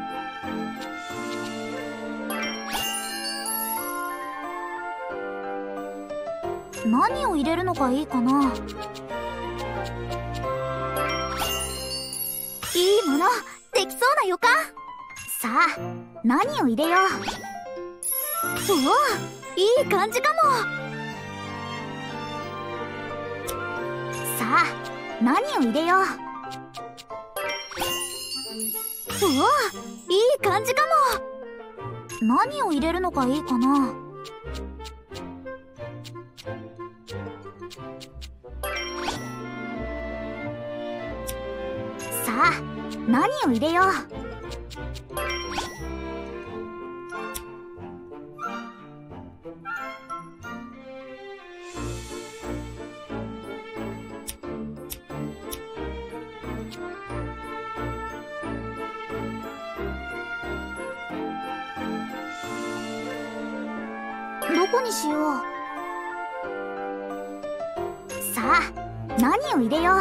何を入れるのがいいかな。いいものできそうな予感。さあ何を入れよう。おお、いい感じかも。さあ何を入れよう。おお、いい感じかも。何を入れるのがいいかな。さあ何を入れよう。どこにしよう。さあ何を入れよう。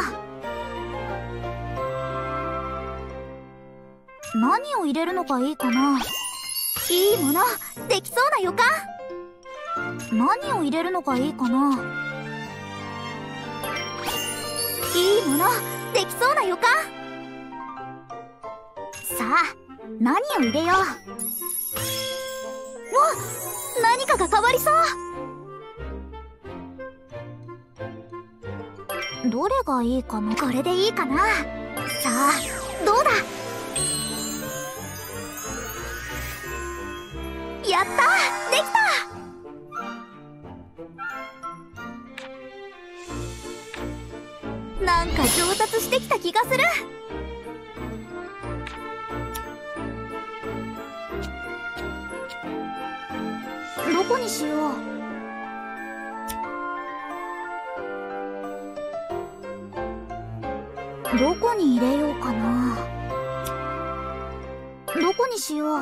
何を入れるのがいいかな。いいものできそうな予感。何を入れるのがいいかな。いいものできそうな予感。さあ何を入れよう。お、何かが変わりそう。どれがいいかな。これでいいかな。さあどうだ。やったー、できた。なんか上達してきた気がする。どこにしよう。どこに入れようかな。どこにしよう。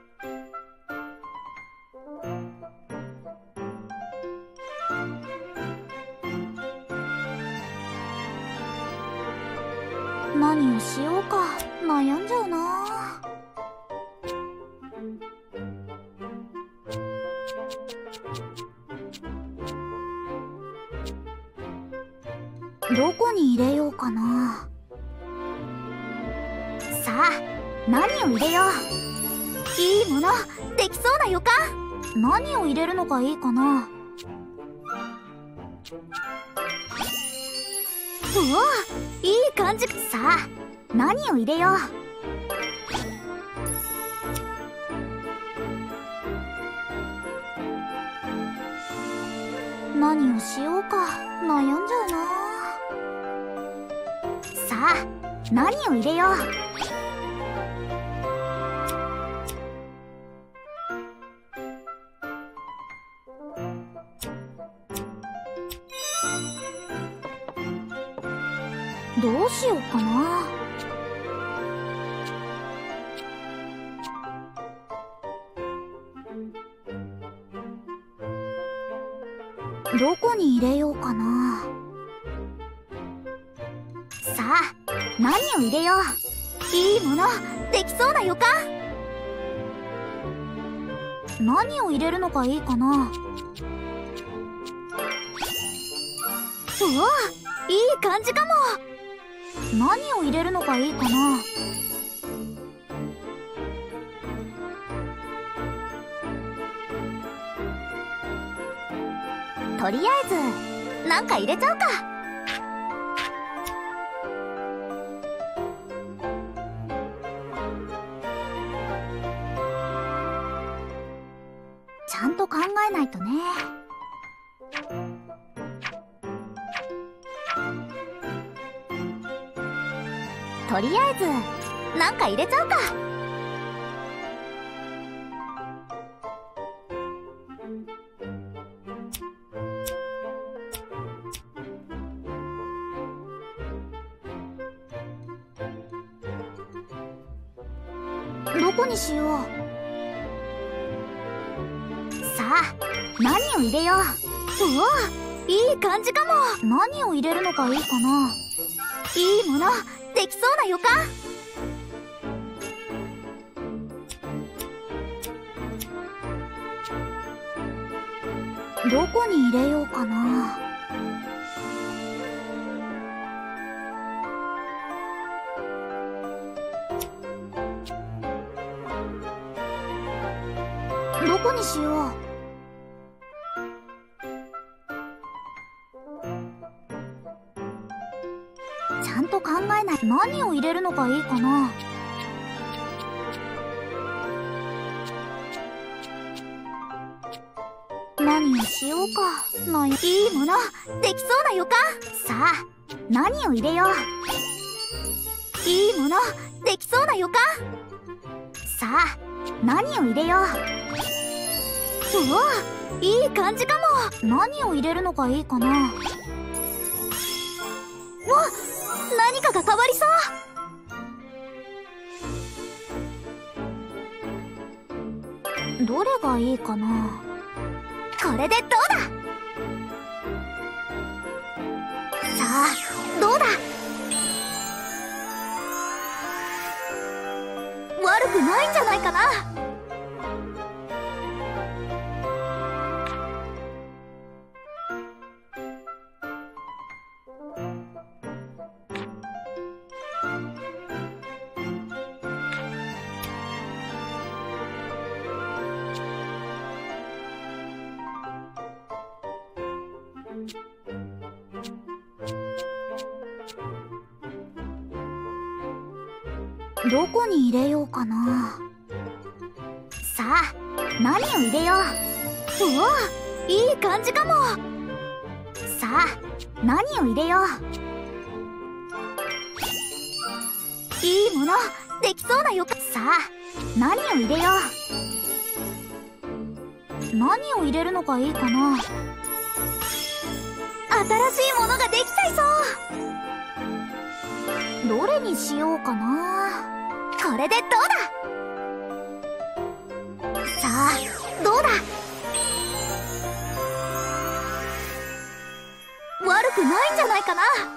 何をしようか悩んじゃうな。どこに入れようかな。さあ何を入れよう。いいものできそうな予感。何を入れるのがいいかな。おお、いい感じ。さあ何を入れよう。何をしようか悩んじゃうな。さあ何を入れよう。どうしようかな。どこに入れようかな。さあ何を入れよう。いいものできそうな予感。何を入れるのがいいかな。おお、いい感じかも。何を入れるのがいいかな。とりあえずなんか入れちゃうか。 ゃんと考えないとね。とりあえずなんか入れちゃうか。どこにしよう。さあ何を入れよう。うわ、いい感じかも。何を入れるのがいいかな。いいものできそうな予感。どこに入れようかな。どこにしよう。ちゃんと考えない。何を入れるのがいいかな。何をしようかな。いいものできそうな予感。さあ何を入れよう。いいものできそうな予感。さあ何を入れよう。うわ、いい感じかも。何を入れるのがいいかな。わ、何かが変わりそう。どれがいいかな。これでどうだ。さあどうだ。悪くないんじゃないかな。どこに入れようかな。さあ何を入れよう。うわ、いい感じかも。さあ何を入れよう。いいものできそうな予感。さあ何を入れよう。何を入れるのがいいかな。新しいものができちゃいそう。どれにしようかな。これでどうだ。さあどうだ。悪くないんじゃないかな。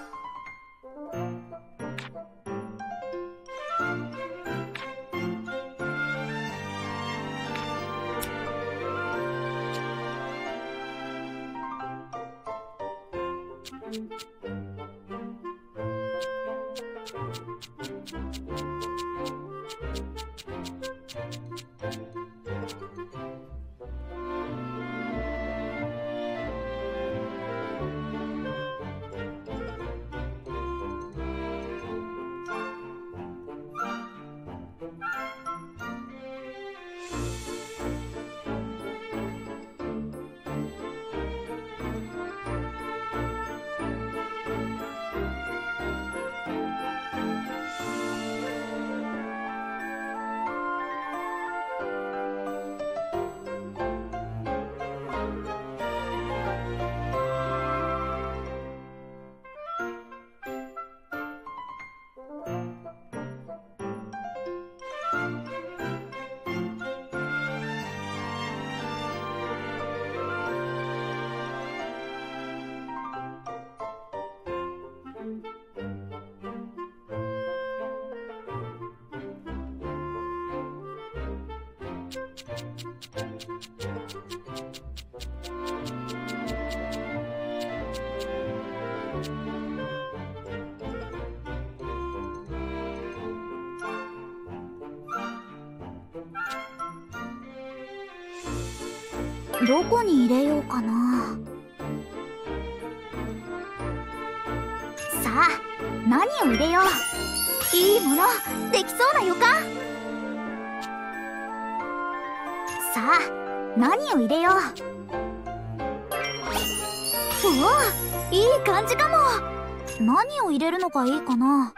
どこに入れようかな。さあ何を入れよう。いいものできそうな予感。さあ何を入れよう。おお、いい感じかも。何を入れるのがいいかな。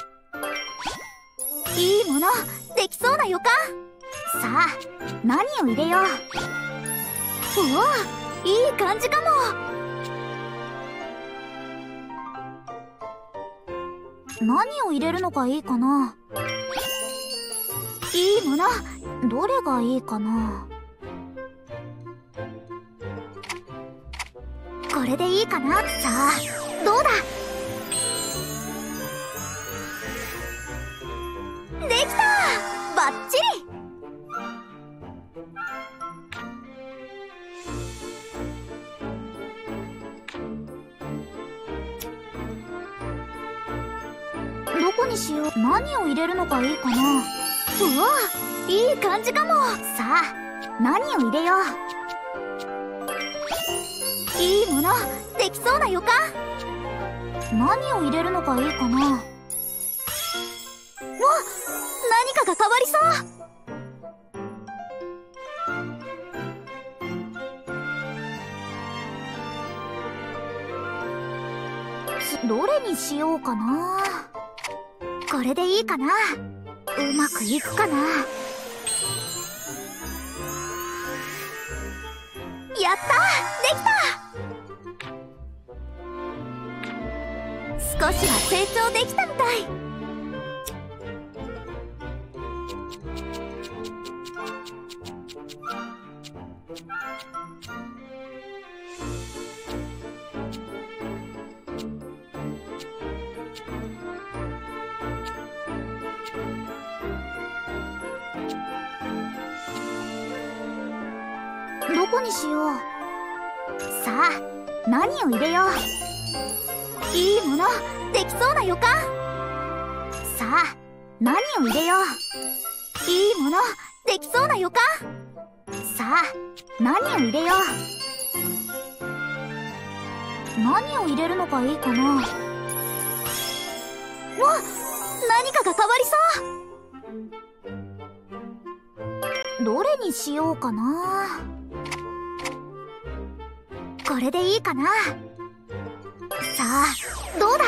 いいものできそうな予感。さあ何を入れよう。おお、いい感じかも。何を入れるのがいいかな。いいものどれがいいかな。これでいいかな。さあどうだ。できた、バッチリ。どこにしよう。何を入れるのがいいかな。うわ、いい感じかも。さあ何を入れよう。いいものできそうな予感。何を入れるのがいいかな。わっ、何かが変わりそう。どれにしようかな。これでいいかな。うまくいくかな。やった、できた。少しは成長できたみたい。どこにしよう。さあ何を入れよう。いいものできそうな予感。さあ何を入れよう。いいものできそうな予感。さあ何を入れよう。何を入れるのがいいかな。わっ、何かが変わりそう。どれにしようかな。これでいいかな。さあどうだ。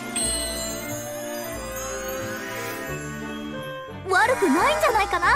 悪くないんじゃないかな。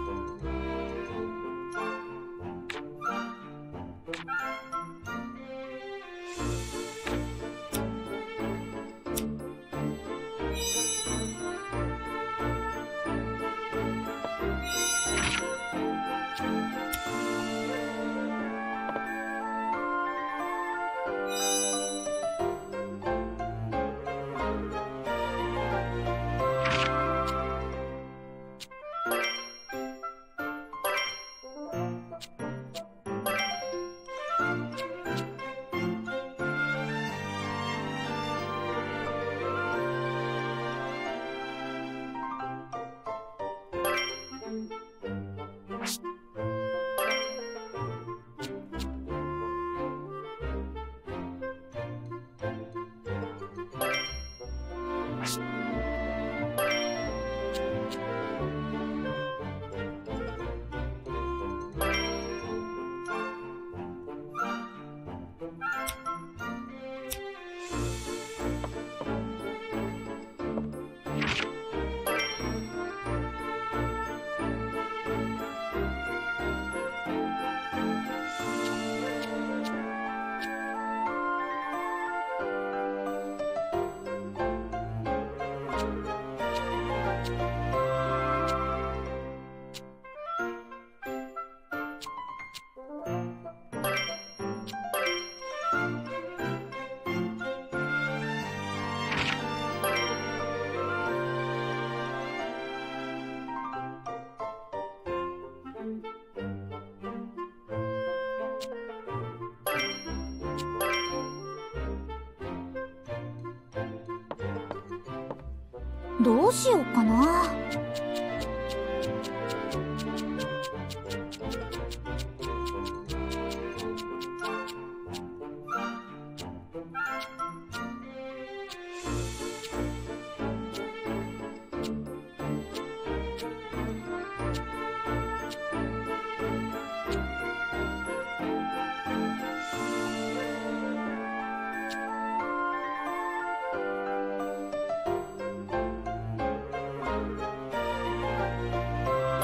どうしようかな。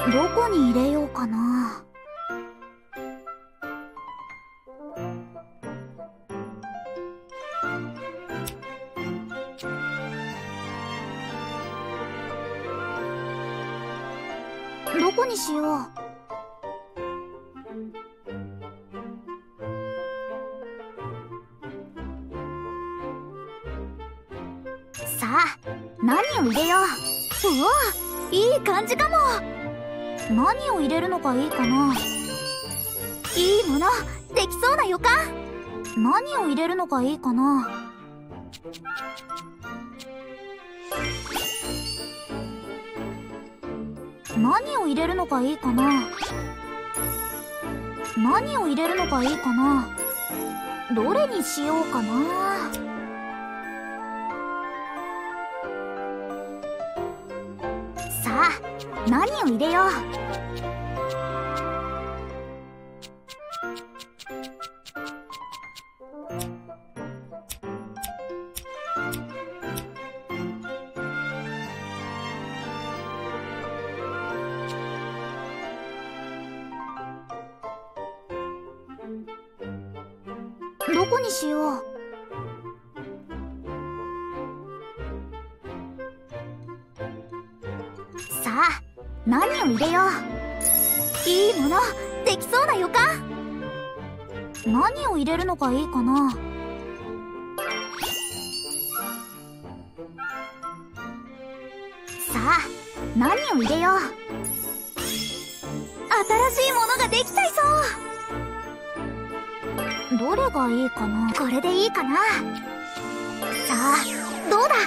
どこに入れようかな。どこにしよう。さあ、何を入れよう。うわ、いい感じかも。何を入れるのがいいかな。いいものできそうな予感。何を入れるのがいいかな。何を入れるのがいいかな。何を入れるのがいいかな。どれにしようかな。さあ、何を入れよう。どこにしよう。さあ、何を入れよう。いいものできそうな予感。何を入れるのがいいかな。さあ、何を入れよう。新しいものができちゃいそう。どれがいいかな。これでいいかな。さあ、どうだ。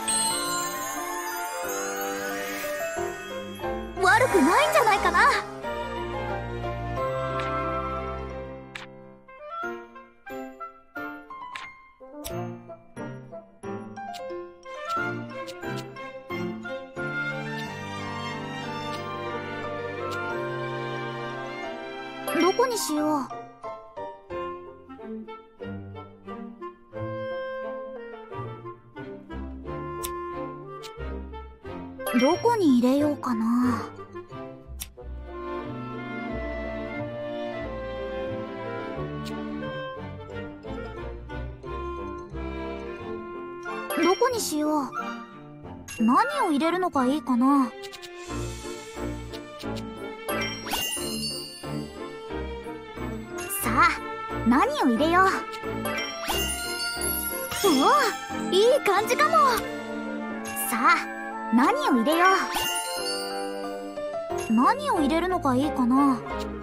悪くないんじゃないかな。どこにしよう。どこに入れようかな。どこにしよう。何を入れるのがいいかな。さあ、何を入れよう。うわ、いい感じかも。さあ、何を入れよう。何を入れるのがいいかな。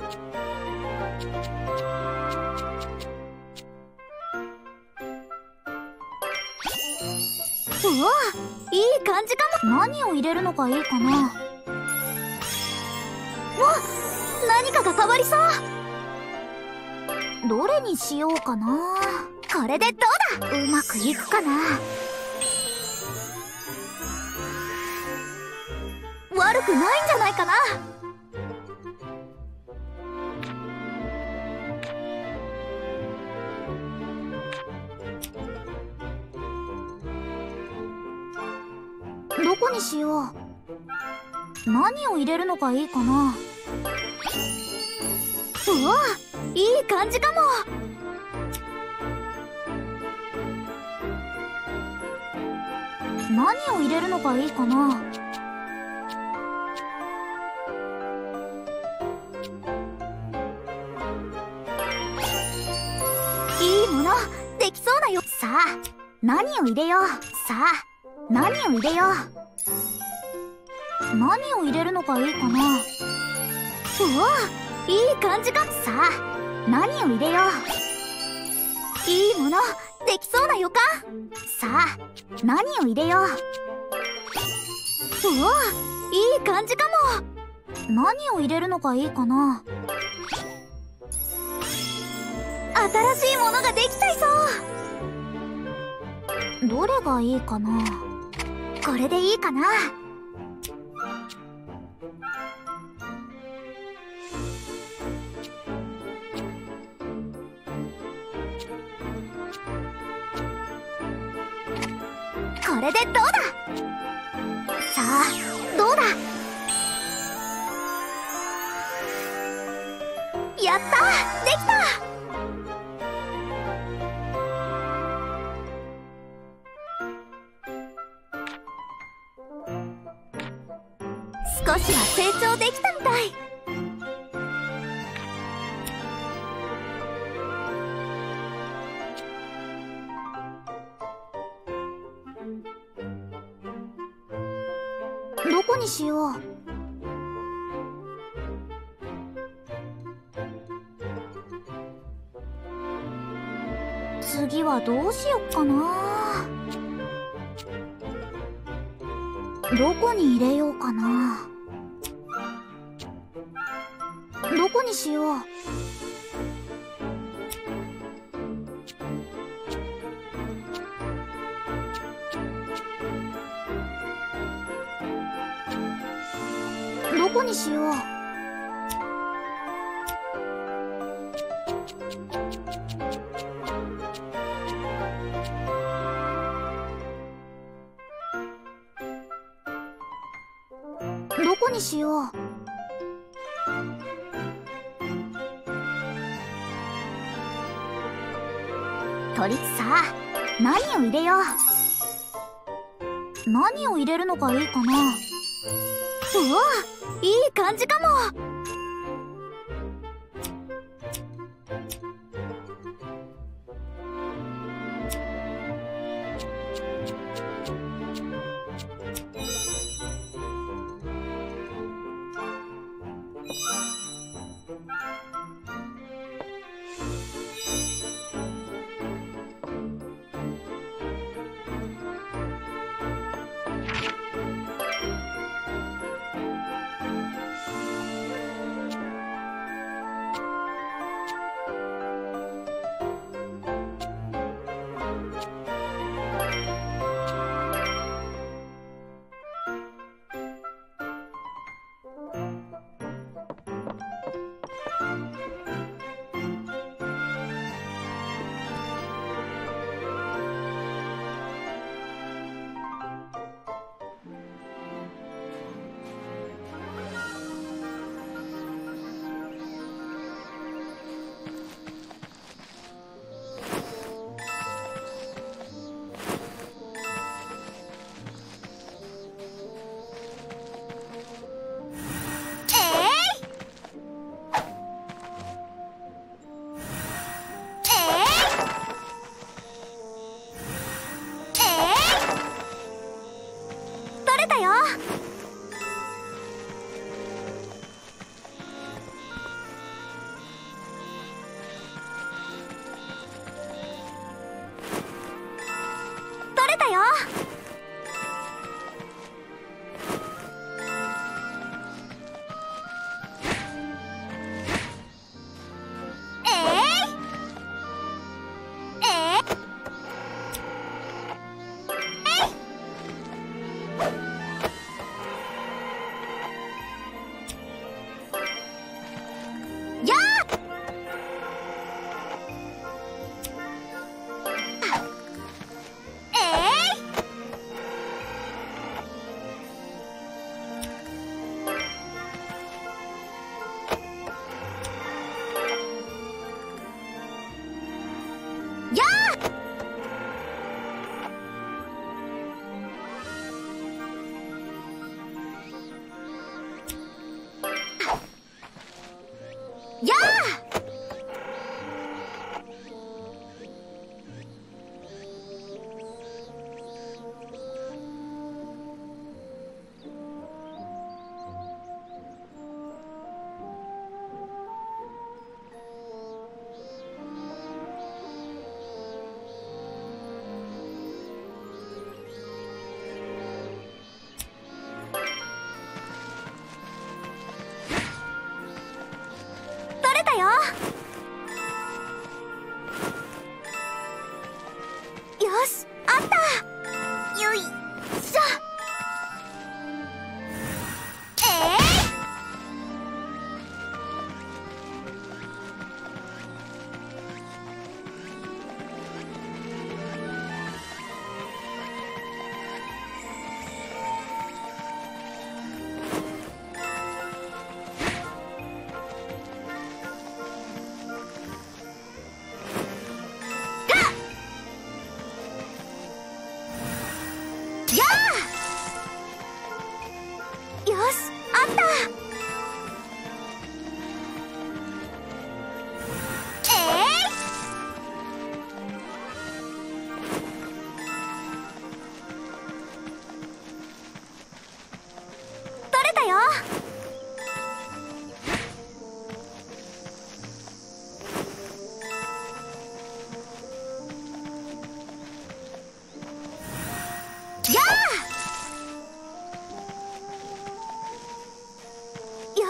うわ、いい感じかも。何を入れるのがいいかな。わ、何かが変わりそう。どれにしようかな。これでどうだ。うまくいくかな。悪くないんじゃないかな。どこにしよう。何を入れるのがいいかな。うわ、いい感じかも。何を入れるのがいいかな。いいものできそうだよ。さあ、何を入れよう。さあ、何を入れよう。何を入れるのがいいかな。うわ、いい感じか。さあ、何を入れよう。いいものできそうな予感。さあ、何を入れよう。うわ、いい感じかも。何を入れるのがいいかな。新しいものができちゃいそう。どれがいいかな。これでいいかな。これでどうだ。さあ、どうだ。 やった、できた。少しは成長できたみたい。どこにしよう。次はどうしよっかな。どこに入れようかな。どこにしよう。どこにしよう。どこにしよう。とりつさ、何を入れよう。何を入れるのがいいかな。うわ、いい感じかも。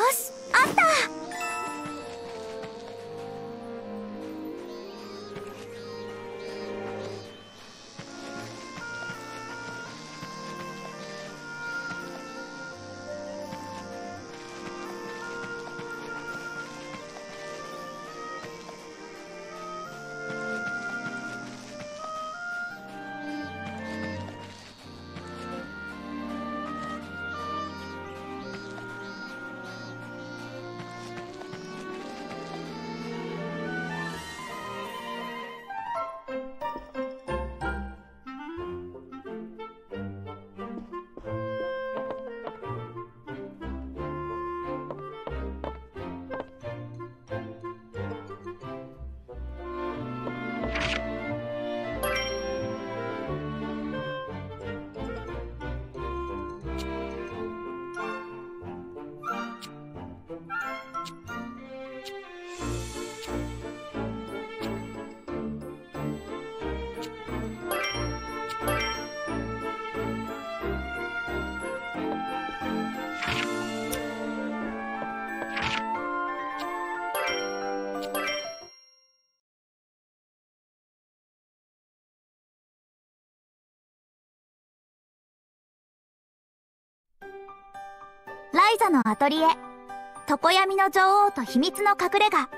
し、あった。ライザのアトリエ、常闇の女王と秘密の隠れ家。